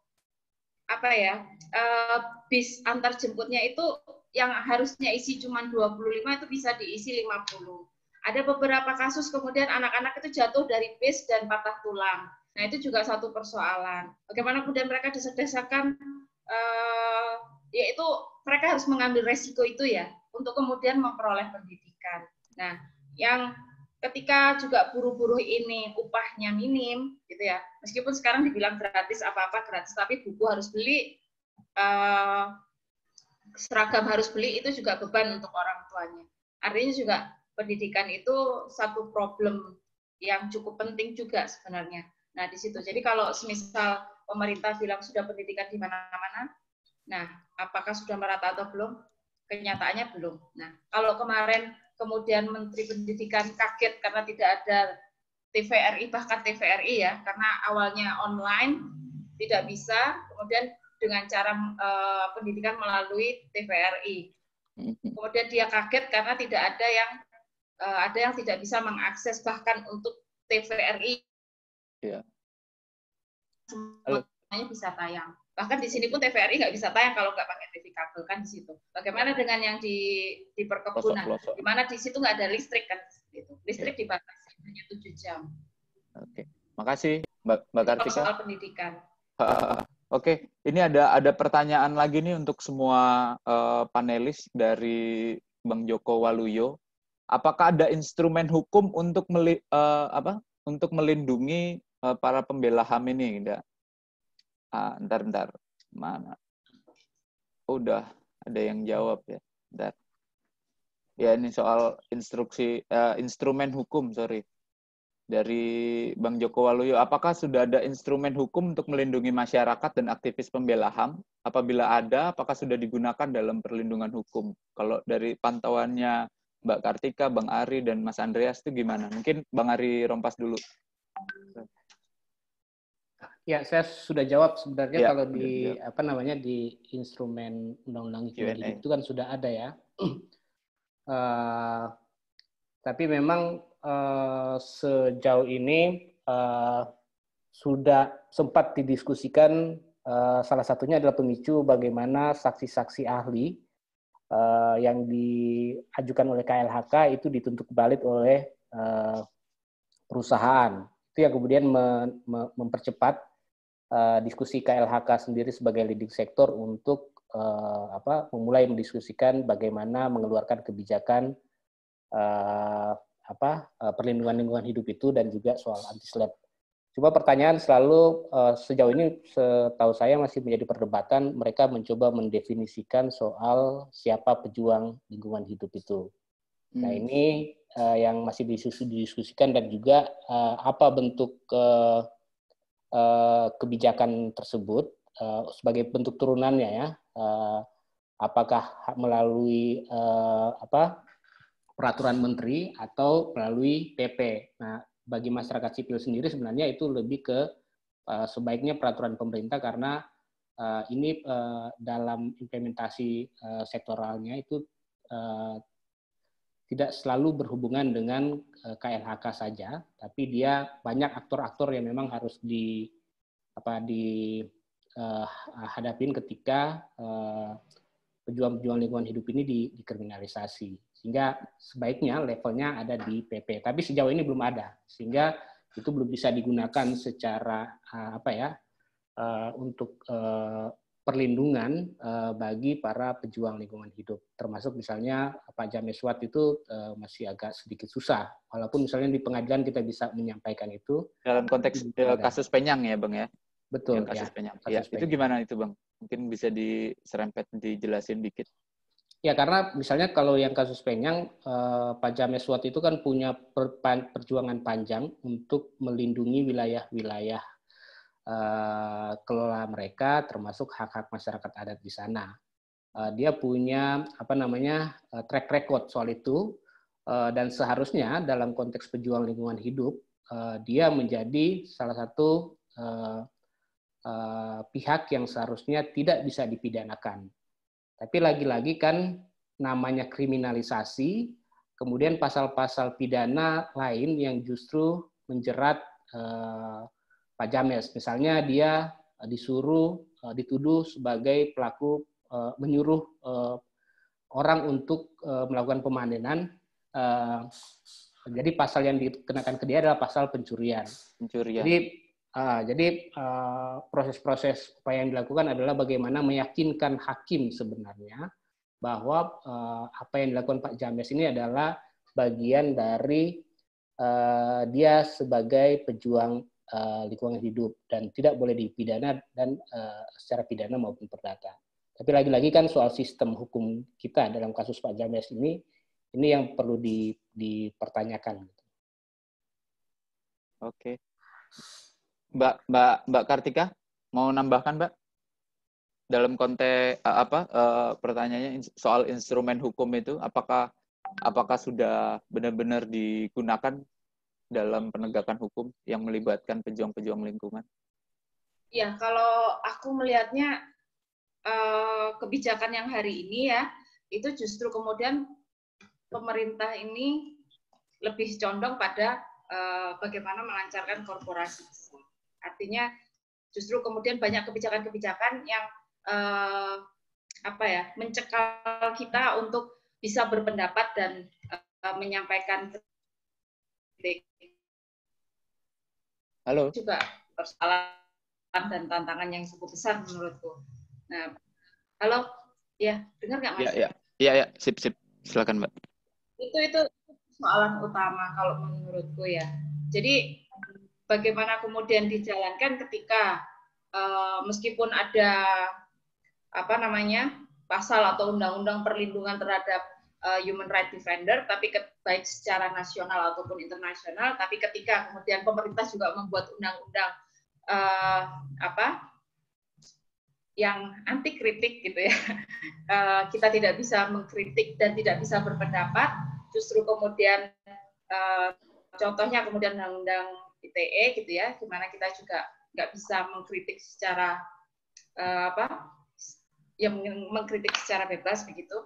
bis antar jemputnya itu yang harusnya isi cuma 25 itu bisa diisi 50. Ada beberapa kasus kemudian anak-anak itu jatuh dari bis dan patah tulang. Nah, itu juga satu persoalan. Bagaimana kemudian mereka desa-desakan, yaitu mereka harus mengambil resiko itu ya, untuk kemudian memperoleh pendidikan. Nah, yang ketika juga buruh-buruh ini upahnya minim, gitu ya, meskipun sekarang dibilang gratis, apa-apa gratis, tapi buku harus beli, seragam harus beli, itu juga beban untuk orang tuanya. Artinya juga pendidikan itu satu problem yang cukup penting juga sebenarnya. Nah, di situ. Jadi kalau semisal pemerintah bilang sudah pendidikan di mana-mana, nah, apakah sudah merata atau belum? Kenyataannya belum. Nah, kalau kemarin kemudian Menteri Pendidikan kaget karena tidak ada TVRI, bahkan TVRI ya, karena awalnya online, tidak bisa, kemudian dengan cara pendidikan melalui TVRI. Kemudian dia kaget karena tidak ada yang tidak bisa mengakses bahkan untuk TVRI. Ya. Semuanya bisa tayang. Bahkan di sini pun TVRI nggak bisa tayang kalau nggak pakai TV kabel kan di situ. Bagaimana dengan yang di perkebunan? Di mana di situ nggak ada listrik kan? Listrik dibatasi hanya 7 jam. Oke. Makasih Mbak Kartika. Soal pendidikan. Oke, ini ada pertanyaan lagi nih untuk semua panelis dari Bang Joko Waluyo. Apakah ada instrumen hukum untuk untuk melindungi para pembela HAM ini? Ntar mana? Udah ada yang jawab ya. Ntar. Ya ini soal instrumen hukum, sorry. Dari Bang Joko Waluyo, apakah sudah ada instrumen hukum untuk melindungi masyarakat dan aktivis pembela HAM? Apabila ada, apakah sudah digunakan dalam perlindungan hukum? Kalau dari pantauannya Mbak Kartika, Bang Ari, dan Mas Andreas itu gimana? Mungkin Bang Ari Rompas dulu. Ya, saya sudah jawab sebenarnya Ya, kalau di instrumen undang-undang lingkungan hidup itu kan sudah ada ya. Tapi memang sejauh ini sudah sempat didiskusikan, salah satunya adalah pemicu bagaimana saksi-saksi ahli yang diajukan oleh KLHK itu dituntut balik oleh perusahaan. Itu yang kemudian mempercepat diskusi KLHK sendiri sebagai leading sektor untuk memulai mendiskusikan bagaimana mengeluarkan kebijakan perlindungan lingkungan hidup itu dan juga soal anti-SLAPP. Cuma pertanyaan selalu sejauh ini setahu saya masih menjadi perdebatan, mereka mencoba mendefinisikan soal siapa pejuang lingkungan hidup itu. Nah ini yang masih didiskusikan dan juga apa bentuk kebijakan tersebut sebagai bentuk turunannya ya. Apakah melalui peraturan menteri atau melalui PP. Nah, bagi masyarakat sipil sendiri sebenarnya itu lebih ke sebaiknya peraturan pemerintah karena ini dalam implementasi sektoralnya itu tidak selalu berhubungan dengan KLHK saja, tapi dia banyak aktor-aktor yang memang harus dihadapin ketika pejuang-pejuang lingkungan hidup ini dikriminalisasi. Sehingga sebaiknya levelnya ada di PP. Tapi sejauh ini belum ada. Sehingga itu belum bisa digunakan secara untuk perlindungan bagi para pejuang lingkungan hidup. Termasuk misalnya Pak Jameswat itu masih agak sedikit susah. Walaupun misalnya di pengadilan kita bisa menyampaikan itu. Dalam konteks kasus Penyang ya Bang ya? Betul. Yang kasus Penyang. Kasus Penyang. Itu gimana itu Bang? Mungkin bisa diserempet, dijelasin dikit. Ya, karena misalnya kalau yang kasus Penyang, Pak Jameswat itu kan punya perjuangan panjang untuk melindungi wilayah-wilayah kelola mereka, termasuk hak-hak masyarakat adat di sana. Dia punya track record soal itu, dan seharusnya dalam konteks pejuang lingkungan hidup, dia menjadi salah satu pihak yang seharusnya tidak bisa dipidanakan. Tapi lagi-lagi kan namanya kriminalisasi, kemudian pasal-pasal pidana lain yang justru menjerat Pak James. Misalnya dia dituduh sebagai pelaku menyuruh orang untuk melakukan pemanenan. Jadi pasal yang dikenakan ke dia adalah pasal pencurian. Jadi proses-proses upaya yang dilakukan adalah bagaimana meyakinkan hakim sebenarnya bahwa apa yang dilakukan Pak James ini adalah bagian dari dia sebagai pejuang lingkungan hidup dan tidak boleh dipidana dan secara pidana maupun perdata. Tapi lagi-lagi kan soal sistem hukum kita dalam kasus Pak James ini yang perlu dipertanyakan. Oke. Mbak Kartika mau nambahkan Mbak dalam konteks pertanyaannya soal instrumen hukum itu apakah sudah benar-benar digunakan dalam penegakan hukum yang melibatkan pejuang-pejuang lingkungan? Ya, kalau aku melihatnya kebijakan yang hari ini ya itu justru kemudian pemerintah ini lebih condong pada bagaimana melancarkan korporasi. Artinya justru kemudian banyak kebijakan-kebijakan yang mencekal kita untuk bisa berpendapat dan menyampaikan kritik. Halo. Juga persoalan dan tantangan yang cukup besar menurutku. Nah, halo, ya dengar nggak Mas? Iya, sip. Silakan Mbak. Itu persoalan utama kalau menurutku ya. Jadi bagaimana kemudian dijalankan ketika meskipun ada pasal atau undang-undang perlindungan terhadap human right defender, tapi baik secara nasional ataupun internasional, tapi ketika kemudian pemerintah juga membuat undang-undang yang anti kritik gitu ya, kita tidak bisa mengkritik dan tidak bisa berpendapat, justru kemudian contohnya kemudian undang-undang ITE gitu ya, di mana kita juga nggak bisa mengkritik secara mengkritik secara bebas begitu.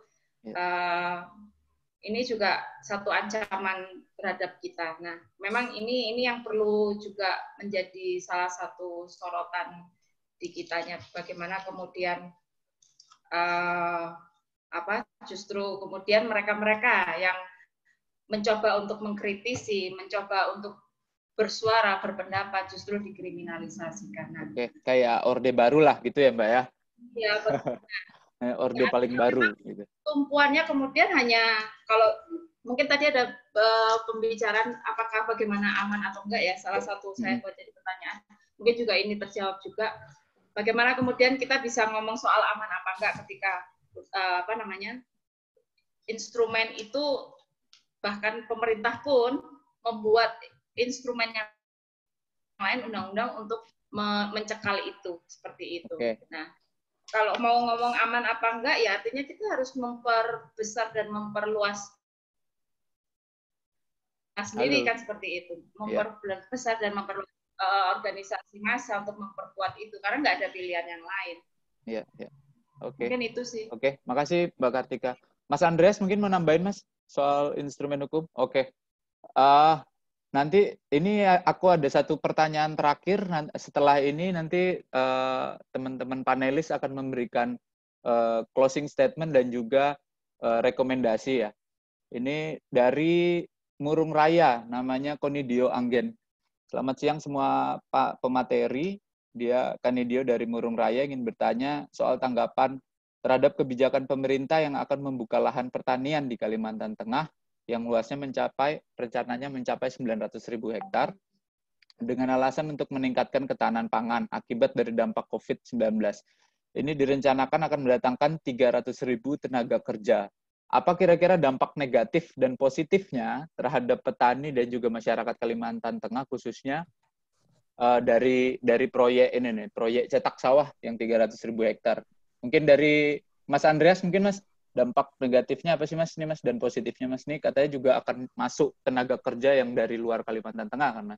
Ini juga satu ancaman terhadap kita. Nah, memang ini yang perlu juga menjadi salah satu sorotan di kitanya. Bagaimana kemudian justru kemudian mereka yang mencoba untuk mengkritisi, mencoba untuk bersuara, berpendapat justru dikriminalisasikan. Nah, Oke, kayak orde baru lah gitu ya Mbak ya? Iya, betul. Orde paling baru gitu. Tumpuannya kemudian hanya, kalau mungkin tadi ada pembicaraan apakah bagaimana aman atau enggak ya, salah satu saya buat jadi pertanyaan, mungkin juga ini terjawab juga, bagaimana kemudian kita bisa ngomong soal aman apa enggak ketika instrumen itu, bahkan pemerintah pun membuat instrumen yang lain, undang-undang untuk mencekal itu, seperti itu. Okay. Nah, kalau mau ngomong aman apa enggak, ya artinya kita harus memperbesar dan memperluas sendiri kan, seperti itu. Memperbesar dan memperluas organisasi massa untuk memperkuat itu, karena nggak ada pilihan yang lain. Iya. Oke. Mungkin itu sih. Oke, makasih Mbak Kartika. Mas Andreas mungkin mau nambahin Mas soal instrumen hukum? Oke. Nanti ini aku ada satu pertanyaan terakhir. Setelah ini nanti teman-teman panelis akan memberikan closing statement dan juga rekomendasi ya. Ini dari Murung Raya, namanya Konidio Anggen. Selamat siang semua Pak pemateri. Dia Kanidio dari Murung Raya ingin bertanya soal tanggapan terhadap kebijakan pemerintah yang akan membuka lahan pertanian di Kalimantan Tengah yang luasnya rencananya mencapai 900.000 hektar dengan alasan untuk meningkatkan ketahanan pangan akibat dari dampak COVID-19. Ini direncanakan akan mendatangkan 300.000 tenaga kerja. Apa kira-kira dampak negatif dan positifnya terhadap petani dan juga masyarakat Kalimantan Tengah khususnya dari proyek ini nih, proyek cetak sawah yang 300.000 hektar. Mungkin dari Mas Andreas mungkin Mas, dampak negatifnya apa sih Mas ini Mas, dan positifnya Mas, nih katanya juga akan masuk tenaga kerja yang dari luar Kalimantan Tengah kan Mas?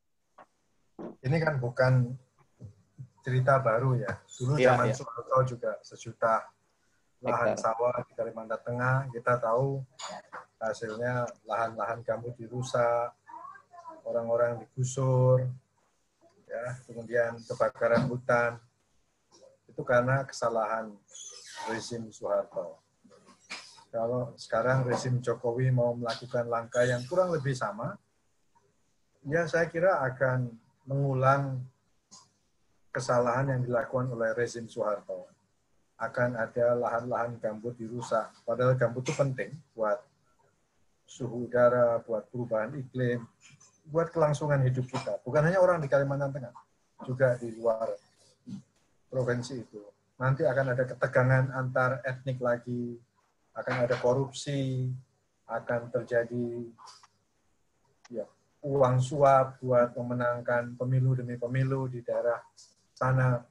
Ini kan bukan cerita baru ya. Dulu zaman Soeharto juga 1 juta lahan sawah di Kalimantan Tengah. Kita tahu hasilnya lahan-lahan gambut dirusak, orang-orang digusur, ya, kemudian kebakaran hutan. Itu karena kesalahan rezim Soeharto. Kalau sekarang rezim Jokowi mau melakukan langkah yang kurang lebih sama, ya saya kira akan mengulang kesalahan yang dilakukan oleh rezim Soeharto. Akan ada lahan-lahan gambut dirusak. Padahal gambut itu penting buat suhu udara, buat perubahan iklim, buat kelangsungan hidup kita. Bukan hanya orang di Kalimantan Tengah, juga di luar provinsi itu. Nanti akan ada ketegangan antar etnik lagi, akan ada korupsi, akan terjadi ya, uang suap buat memenangkan pemilu demi pemilu di daerah sana.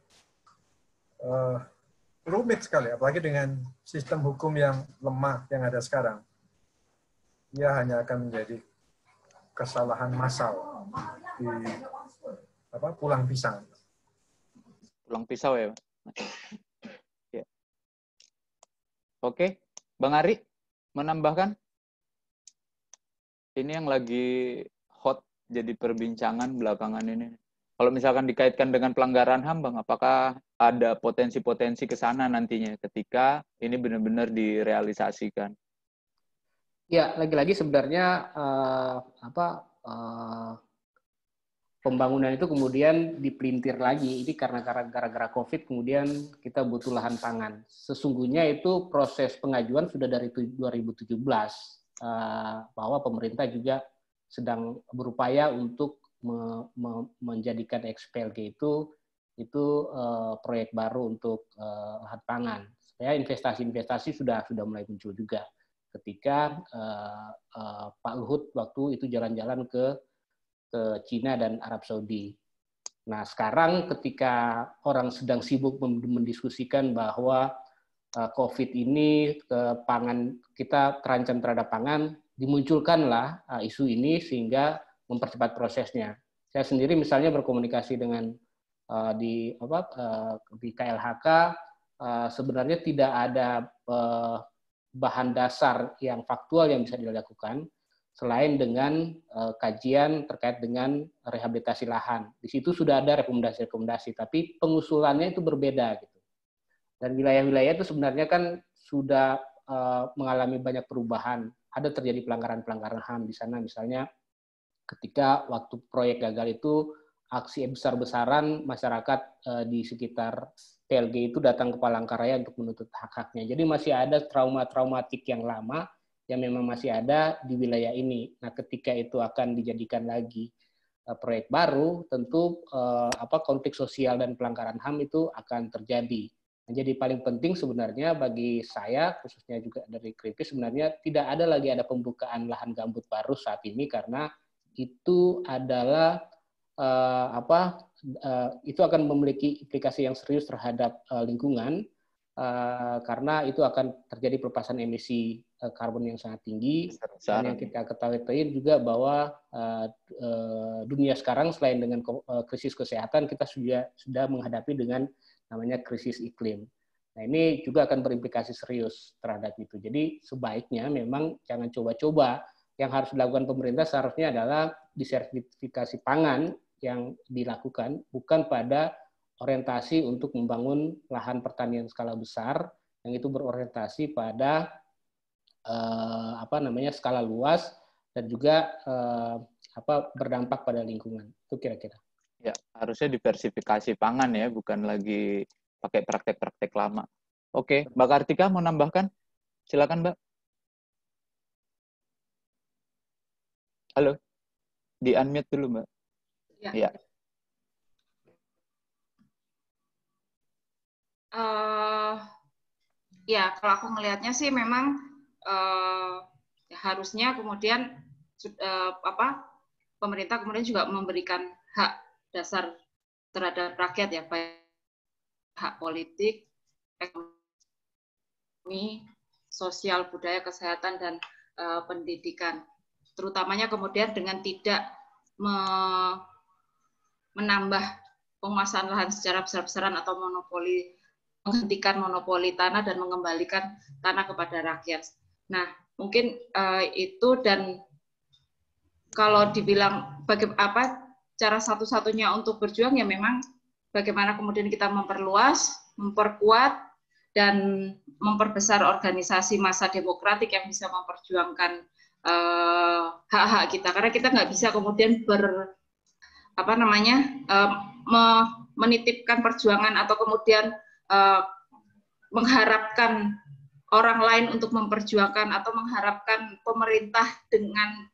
Rumit sekali, apalagi dengan sistem hukum yang lemah yang ada sekarang. Ia hanya akan menjadi kesalahan massal di pulang pisang. Pulang pisau ya. Ya. Oke, Bang Ari, menambahkan? Ini yang lagi hot jadi perbincangan belakangan ini. Kalau misalkan dikaitkan dengan pelanggaran HAM, Bang, apakah ada potensi-potensi ke sana nantinya ketika ini benar-benar direalisasikan? Ya, lagi-lagi sebenarnya pembangunan itu kemudian dipelintir lagi. Ini karena gara-gara COVID kemudian kita butuh lahan pangan. Sesungguhnya itu proses pengajuan sudah dari 2017 bahwa pemerintah juga sedang berupaya untuk menjadikan XPLG itu proyek baru untuk lahan pangan. Saya investasi sudah mulai muncul juga ketika Pak Luhut waktu itu jalan-jalan ke Cina dan Arab Saudi. Nah, sekarang ketika orang sedang sibuk mendiskusikan bahwa COVID ini pangan kita terancam terhadap pangan, dimunculkanlah isu ini sehingga mempercepat prosesnya. Saya sendiri misalnya berkomunikasi dengan di KLHK, sebenarnya tidak ada bahan dasar yang faktual yang bisa dilakukan selain dengan kajian terkait dengan rehabilitasi lahan. Di situ sudah ada rekomendasi-rekomendasi, tapi pengusulannya itu berbeda gitu. Dan wilayah-wilayah itu sebenarnya kan sudah mengalami banyak perubahan. Ada terjadi pelanggaran-pelanggaran HAM di sana, misalnya ketika waktu proyek gagal itu aksi besar-besaran masyarakat di sekitar PLG itu datang ke Palangkaraya untuk menuntut hak-haknya. Jadi masih ada trauma-traumatik yang lama yang memang masih ada di wilayah ini. Nah, ketika itu akan dijadikan lagi proyek baru, tentu konflik sosial dan pelanggaran HAM itu akan terjadi. Nah, jadi paling penting sebenarnya bagi saya, khususnya juga dari Greenpeace, sebenarnya tidak ada lagi pembukaan lahan gambut baru saat ini karena itu adalah itu akan memiliki implikasi yang serius terhadap lingkungan karena itu akan terjadi pelepasan emisi karbon yang sangat tinggi. Dan yang kita ketahui juga bahwa dunia sekarang selain dengan krisis kesehatan, kita sudah menghadapi dengan namanya krisis iklim. Nah, ini juga akan berimplikasi serius terhadap itu. Jadi sebaiknya memang jangan coba-coba. Yang harus dilakukan pemerintah seharusnya adalah disertifikasi pangan yang dilakukan, bukan pada orientasi untuk membangun lahan pertanian skala besar yang itu berorientasi pada skala luas dan juga berdampak pada lingkungan. Itu kira-kira. Ya, harusnya diversifikasi pangan ya, bukan lagi pakai praktek-praktek lama. Oke, Mbak Kartika mau nambahkan? Silakan, Mbak. Halo, di-unmute dulu, Mbak. Ya. Ya, kalau aku melihatnya sih memang harusnya kemudian pemerintah kemudian juga memberikan hak dasar terhadap rakyat ya, baik hak politik, ekonomi, sosial, budaya, kesehatan, dan pendidikan. Terutamanya kemudian dengan tidak menambah penguasaan lahan secara besar-besaran atau monopoli, menghentikan monopoli tanah dan mengembalikan tanah kepada rakyat. Nah, mungkin itu, dan kalau dibilang cara satu-satunya untuk berjuang ya memang bagaimana kemudian kita memperluas, memperkuat, dan memperbesar organisasi massa demokratik yang bisa memperjuangkan hak-hak kita. Karena kita nggak bisa kemudian menitipkan perjuangan atau kemudian mengharapkan orang lain untuk memperjuangkan atau mengharapkan pemerintah dengan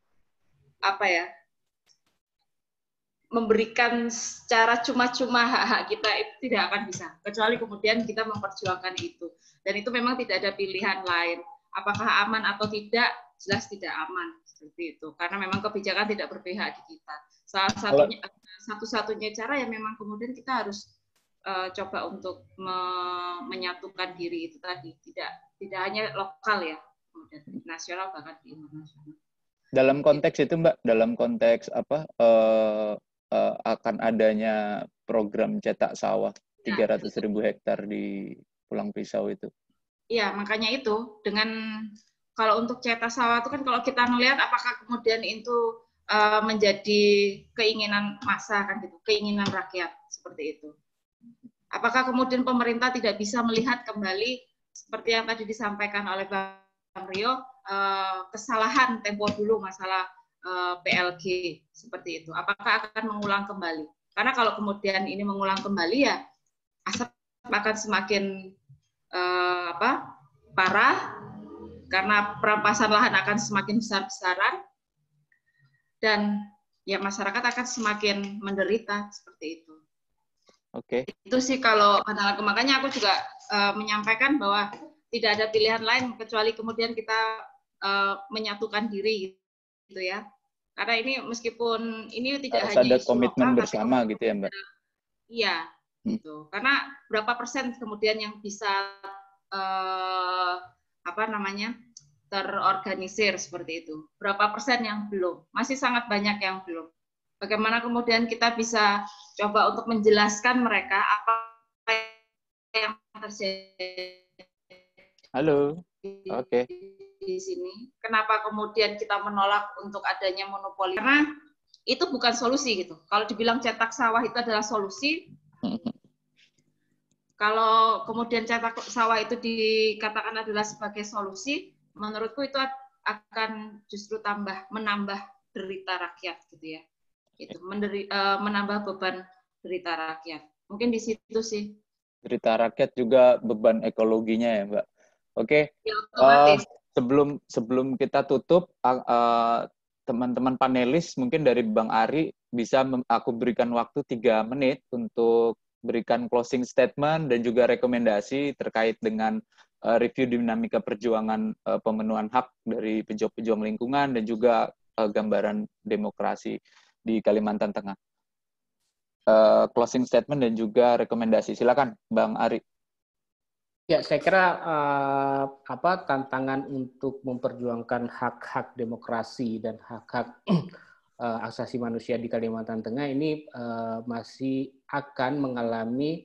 memberikan secara cuma-cuma hak-hak kita, itu tidak akan bisa, kecuali kemudian kita memperjuangkan itu. Dan itu memang tidak ada pilihan lain. Apakah aman atau tidak, jelas tidak aman seperti itu. Karena memang kebijakan tidak berpihak di kita. Satu-satunya cara yang memang kemudian kita harus coba untuk menyatukan diri itu tadi. Tidak hanya lokal ya, kemudian nasional bahkan di internasional. Dalam konteks itu, Mbak, dalam konteks akan adanya program cetak sawah 300.000 hektar di Pulang Pisau itu. Iya, makanya itu kalau untuk cetak sawah itu kan kalau kita melihat apakah kemudian itu menjadi keinginan massa kan gitu, keinginan rakyat seperti itu. Apakah kemudian pemerintah tidak bisa melihat kembali seperti yang tadi disampaikan oleh Bang Rio, kesalahan tempo dulu masalah PLG seperti itu. Apakah akan mengulang kembali? Karena kalau kemudian ini mengulang kembali ya asap akan semakin parah karena perampasan lahan akan semakin besar-besaran dan ya masyarakat akan semakin menderita seperti itu. Oke. Itu sih kalau pandangan aku. Makanya aku juga menyampaikan bahwa tidak ada pilihan lain kecuali kemudian kita menyatukan diri gitu ya. Karena ini meskipun ini tidak Harus hanya ada isu komitmen lokal, bersama tapi gitu ya, Mbak. Iya, gitu. Karena berapa persen kemudian yang bisa terorganisir seperti itu? Berapa persen yang belum? Masih sangat banyak yang belum. Bagaimana kemudian kita bisa coba untuk menjelaskan mereka apa yang terjadi. Halo. Oke. Di sini. Kenapa kemudian kita menolak untuk adanya monopoli? Karena itu bukan solusi gitu. Kalau dibilang cetak sawah itu adalah solusi, kalau kemudian cetak sawah itu dikatakan adalah sebagai solusi, menurutku itu akan justru menambah derita rakyat gitu ya. Itu menambah beban derita rakyat. Mungkin di situ sih. Derita rakyat juga beban ekologinya ya, Mbak. Oke. Ya, otomatis. Sebelum kita tutup, teman-teman panelis mungkin dari Bang Ari bisa aku berikan waktu 3 menit untuk berikan closing statement dan juga rekomendasi terkait dengan review dinamika perjuangan pemenuhan hak dari pejuang-pejuang lingkungan dan juga gambaran demokrasi di Kalimantan Tengah. Closing statement dan juga rekomendasi. Silakan, Bang Ari. Ya, saya kira tantangan untuk memperjuangkan hak-hak demokrasi dan hak-hak asasi manusia di Kalimantan Tengah ini masih akan mengalami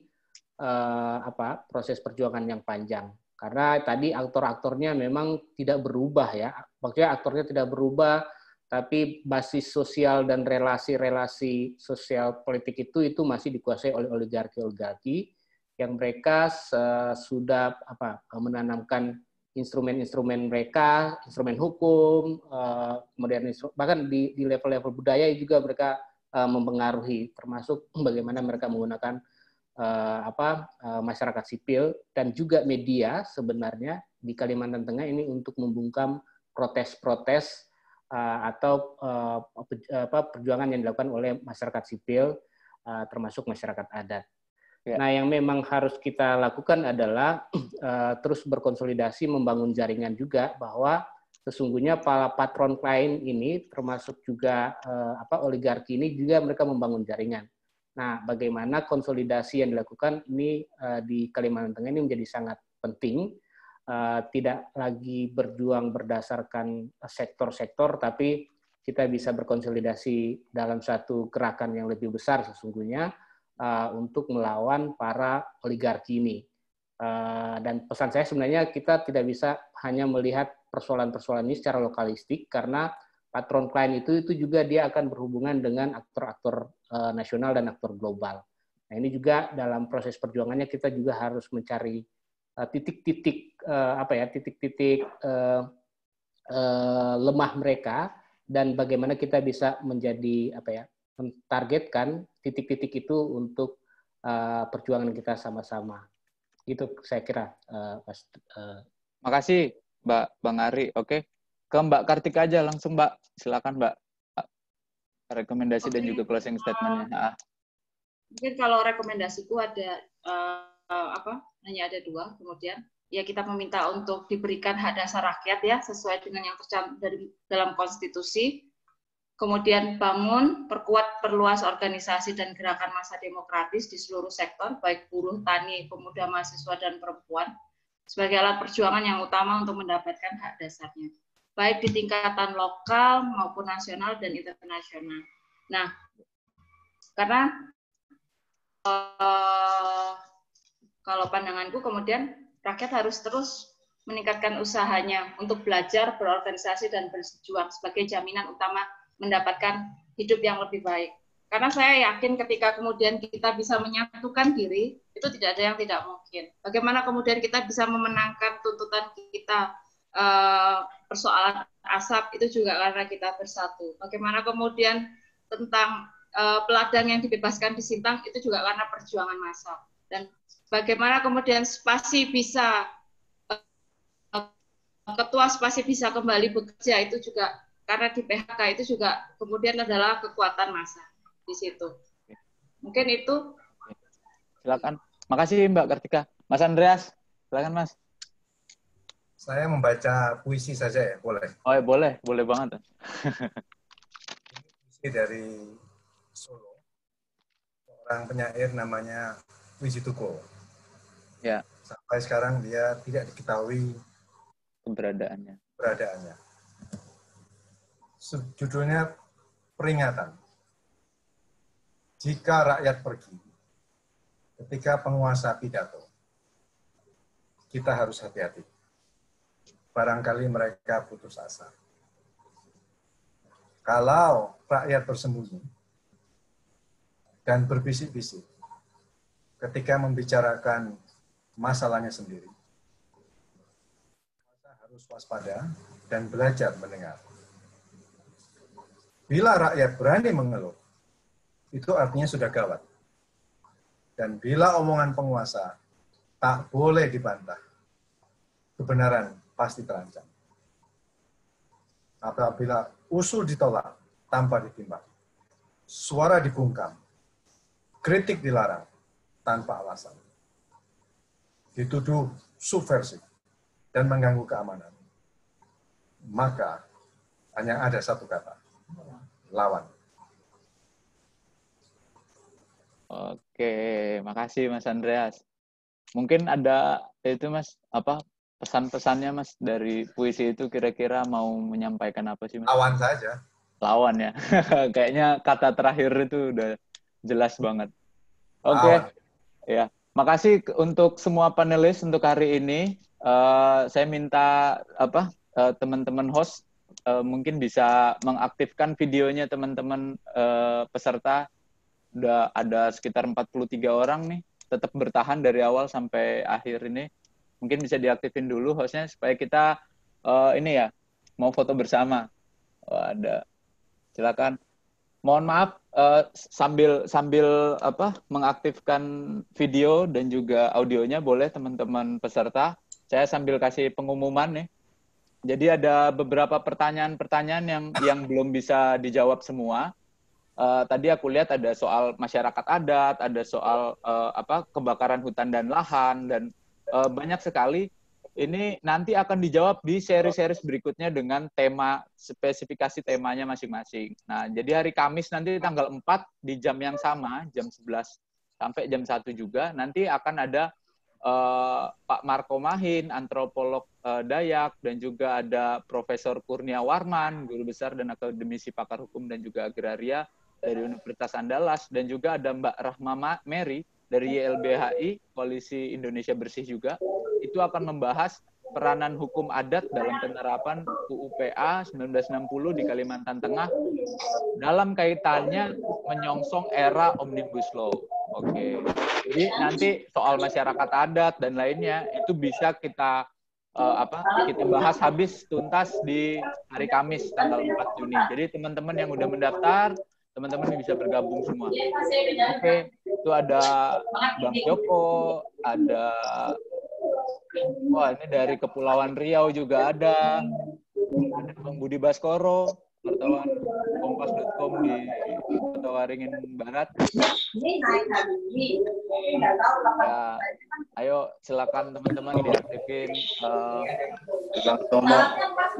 proses perjuangan yang panjang. Karena tadi aktor-aktornya memang tidak berubah ya. Maksudnya aktornya tidak berubah, tapi basis sosial dan relasi-relasi sosial politik itu masih dikuasai oleh oligarki-oligarki yang mereka sudah menanamkan instrumen-instrumen mereka, instrumen hukum, kemudian bahkan di level-level budaya juga mereka mempengaruhi, termasuk bagaimana mereka menggunakan masyarakat sipil dan juga media sebenarnya di Kalimantan Tengah ini untuk membungkam protes-protes atau perjuangan yang dilakukan oleh masyarakat sipil, termasuk masyarakat adat. Nah, yang memang harus kita lakukan adalah terus berkonsolidasi, membangun jaringan juga bahwa sesungguhnya para patron klien ini, termasuk juga oligarki ini juga mereka membangun jaringan. Nah, bagaimana konsolidasi yang dilakukan ini di Kalimantan Tengah ini menjadi sangat penting. Tidak lagi berjuang berdasarkan sektor-sektor, tapi kita bisa berkonsolidasi dalam satu gerakan yang lebih besar sesungguhnya, untuk melawan para oligarki ini. Dan pesan saya sebenarnya kita tidak bisa hanya melihat persoalan-persoalan ini secara lokalistik, karena patron klien itu juga dia akan berhubungan dengan aktor-aktor nasional dan aktor global. Nah, ini juga dalam proses perjuangannya kita juga harus mencari titik-titik lemah mereka dan bagaimana kita bisa menjadi mentargetkan titik-titik itu untuk perjuangan kita sama-sama. Itu saya kira. Makasih, Bang Ari. Oke, ke Mbak Kartika aja langsung, Mbak. Silakan, Mbak. Rekomendasi dan juga closing statement-nya. Mungkin kalau rekomendasiku ada hanya ada 2. Kemudian ya kita meminta untuk diberikan hak dasar rakyat ya sesuai dengan yang tercantum dalam konstitusi. Kemudian perkuat, perluas organisasi dan gerakan massa demokratis di seluruh sektor, baik buruh, tani, pemuda, mahasiswa, dan perempuan, sebagai alat perjuangan yang utama untuk mendapatkan hak dasarnya, baik di tingkatan lokal maupun nasional dan internasional. Nah, karena kalau pandanganku kemudian rakyat harus terus meningkatkan usahanya untuk belajar, berorganisasi, dan berjuang sebagai jaminan utama mendapatkan hidup yang lebih baik. Karena saya yakin ketika kemudian kita bisa menyatukan diri, itu tidak ada yang tidak mungkin. Bagaimana kemudian kita bisa memenangkan tuntutan kita persoalan asap itu juga karena kita bersatu. Bagaimana kemudian tentang peladang yang dibebaskan di Sintang itu juga karena perjuangan massal. Dan bagaimana kemudian Spasi bisa ketua Spasi bisa kembali bekerja itu juga karena di PHK itu juga kemudian adalah kekuatan massa di situ. Mungkin itu. Silakan. Makasih Mbak Kartika. Mas Andreas, silakan Mas. Saya membaca puisi saja ya, boleh? Oh ya, boleh banget. Puisi dari Solo, seorang penyair namanya Puisi Tuko. Ya. Sampai sekarang dia tidak diketahui keberadaannya. Judulnya Peringatan. Jika rakyat pergi, ketika penguasa pidato, kita harus hati-hati. Barangkali mereka putus asa. Kalau rakyat bersembunyi dan berbisik-bisik ketika membicarakan masalahnya sendiri, harus waspada dan belajar mendengar. Bila rakyat berani mengeluh, itu artinya sudah gawat. Dan bila omongan penguasa tak boleh dibantah, kebenaran pasti terancam. Apabila usul ditolak tanpa ditimbang, suara dibungkam, kritik dilarang tanpa alasan, dituduh subversif dan mengganggu keamanan, maka hanya ada satu kata, lawan. Oke, makasih Mas Andreas. Mungkin ada itu Mas, pesan-pesannya Mas dari puisi itu kira-kira mau menyampaikan apa sih Mas? Lawan saja. Lawan ya. Kayaknya kata terakhir itu udah jelas banget. Oke. Ya, makasih untuk semua panelis untuk hari ini. Saya minta teman-teman host mungkin bisa mengaktifkan videonya teman-teman peserta. Udah ada sekitar 43 orang nih, tetap bertahan dari awal sampai akhir ini. Mungkin bisa diaktifin dulu hostnya supaya kita mau foto bersama. Ada, silakan. Mohon maaf sambil mengaktifkan video dan juga audionya boleh teman-teman peserta. Saya sambil kasih pengumuman nih. Jadi ada beberapa pertanyaan-pertanyaan yang belum bisa dijawab semua. Tadi aku lihat ada soal masyarakat adat, ada soal kebakaran hutan dan lahan, dan banyak sekali. Ini nanti akan dijawab di seri-seri berikutnya dengan tema, spesifikasi temanya masing-masing. Nah, jadi hari Kamis nanti tanggal 4 di jam yang sama, jam 11 sampai jam 1 juga, nanti akan ada Pak Marko Mahin, antropolog Dayak, dan juga ada Profesor Kurnia Warman, guru besar dan akademisi pakar hukum dan juga agraria dari Universitas Andalas, dan juga ada Mbak Rahma Mary dari YLBHI, Koalisi Indonesia Bersih juga. Itu akan membahas peranan hukum adat dalam penerapan UU-PA 1960 di Kalimantan Tengah dalam kaitannya menyongsong era Omnibus Law. Oke. Jadi nanti soal masyarakat adat dan lainnya itu bisa kita bahas habis tuntas di hari Kamis tanggal 4 Juni. Jadi teman-teman yang udah mendaftar, teman-teman bisa bergabung semua. Oke, itu ada Bang Joko, ada ini dari Kepulauan Riau juga ada Bang Budi Baskoro, wartawan kompas.com di Kota Waringin Barat. Ya, ayo silakan teman-teman diaktifin tombol.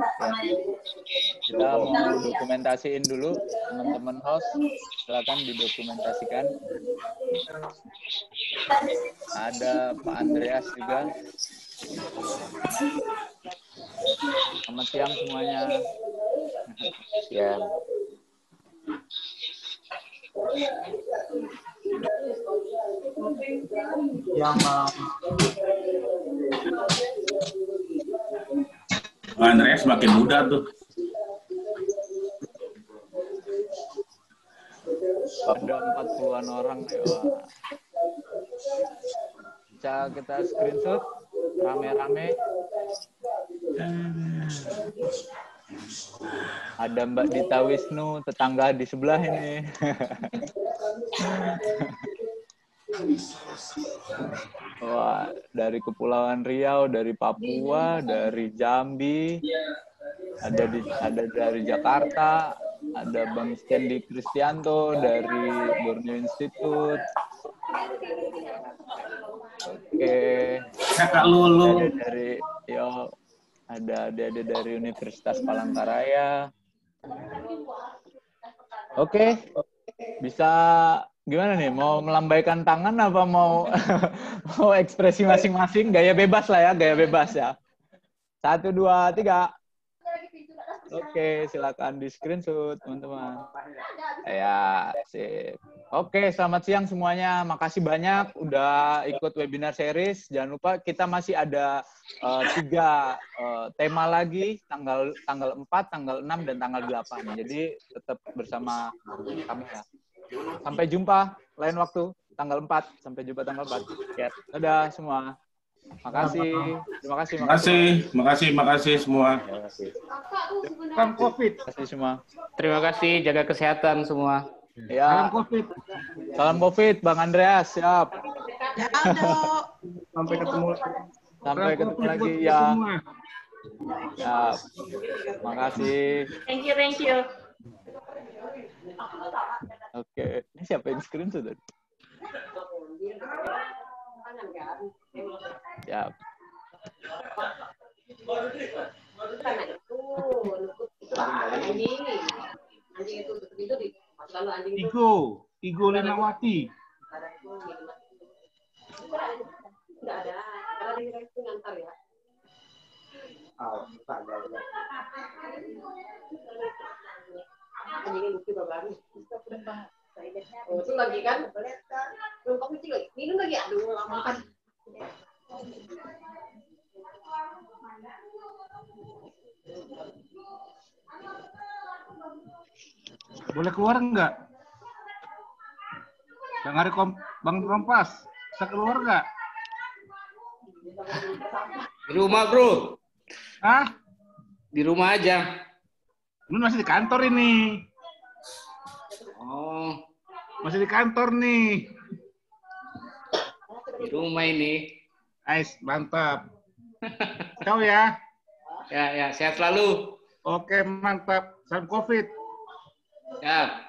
Kita mau dokumentasiin dulu, teman-teman host, silakan didokumentasikan. Ada Pak Andreas juga. Selamat siang semuanya. Siang. Pak Andreas makin muda tuh. Ada 40-an orang. Bisa kita screenshot rame-rame. Ada Mbak Dita Wisnu, tetangga di sebelah ini. Wah, dari Kepulauan Riau, dari Papua, dari Jambi, ada dari Jakarta, ada Bang Stanley Kristianto dari Borneo Institute. Oke. Kakak Lulu. Ada dari Universitas Palangkaraya. Oke. Bisa gimana nih? Mau melambaikan tangan apa mau mau ekspresi masing-masing? Gaya bebas lah ya, gaya bebas ya. 1, 2, 3. Oke, silakan di screenshot teman-teman. Ya, sip. Oke, selamat siang semuanya. Makasih banyak udah ikut webinar series. Jangan lupa kita masih ada 3 tema lagi, tanggal 4, tanggal 6, dan tanggal 8. Jadi tetap bersama kami ya. Sampai jumpa lain waktu, tanggal 4. Sampai jumpa tanggal 4. Ya, dadah semua. Makasih. Terima Makasih semua. Salam COVID. Terima kasih semua. Terima kasih, jaga kesehatan semua. Ya. Salam COVID. Salam COVID, Bang Andreas. Siap. Ya, Aldo. Sampai ketemu. Sampai ketemu lagi ya. Siap. Makasih. Thank you. Oke. Ini siapa yang screenshot tadi? Siap. Igo Lenawati. Oh, itu lagi kan? Belum kopi lagi. Minum lagi, aduh lama kan. Boleh keluar enggak? Bang Rompas, bisa keluar enggak? Di rumah, bro. Hah? Di rumah aja. Lu masih di kantor ini. Oh, Masih di kantor nih. di rumah ini. Nice, mantap. Ciao ya. Ya, sehat selalu. Oke, mantap. Salam COVID. Ya.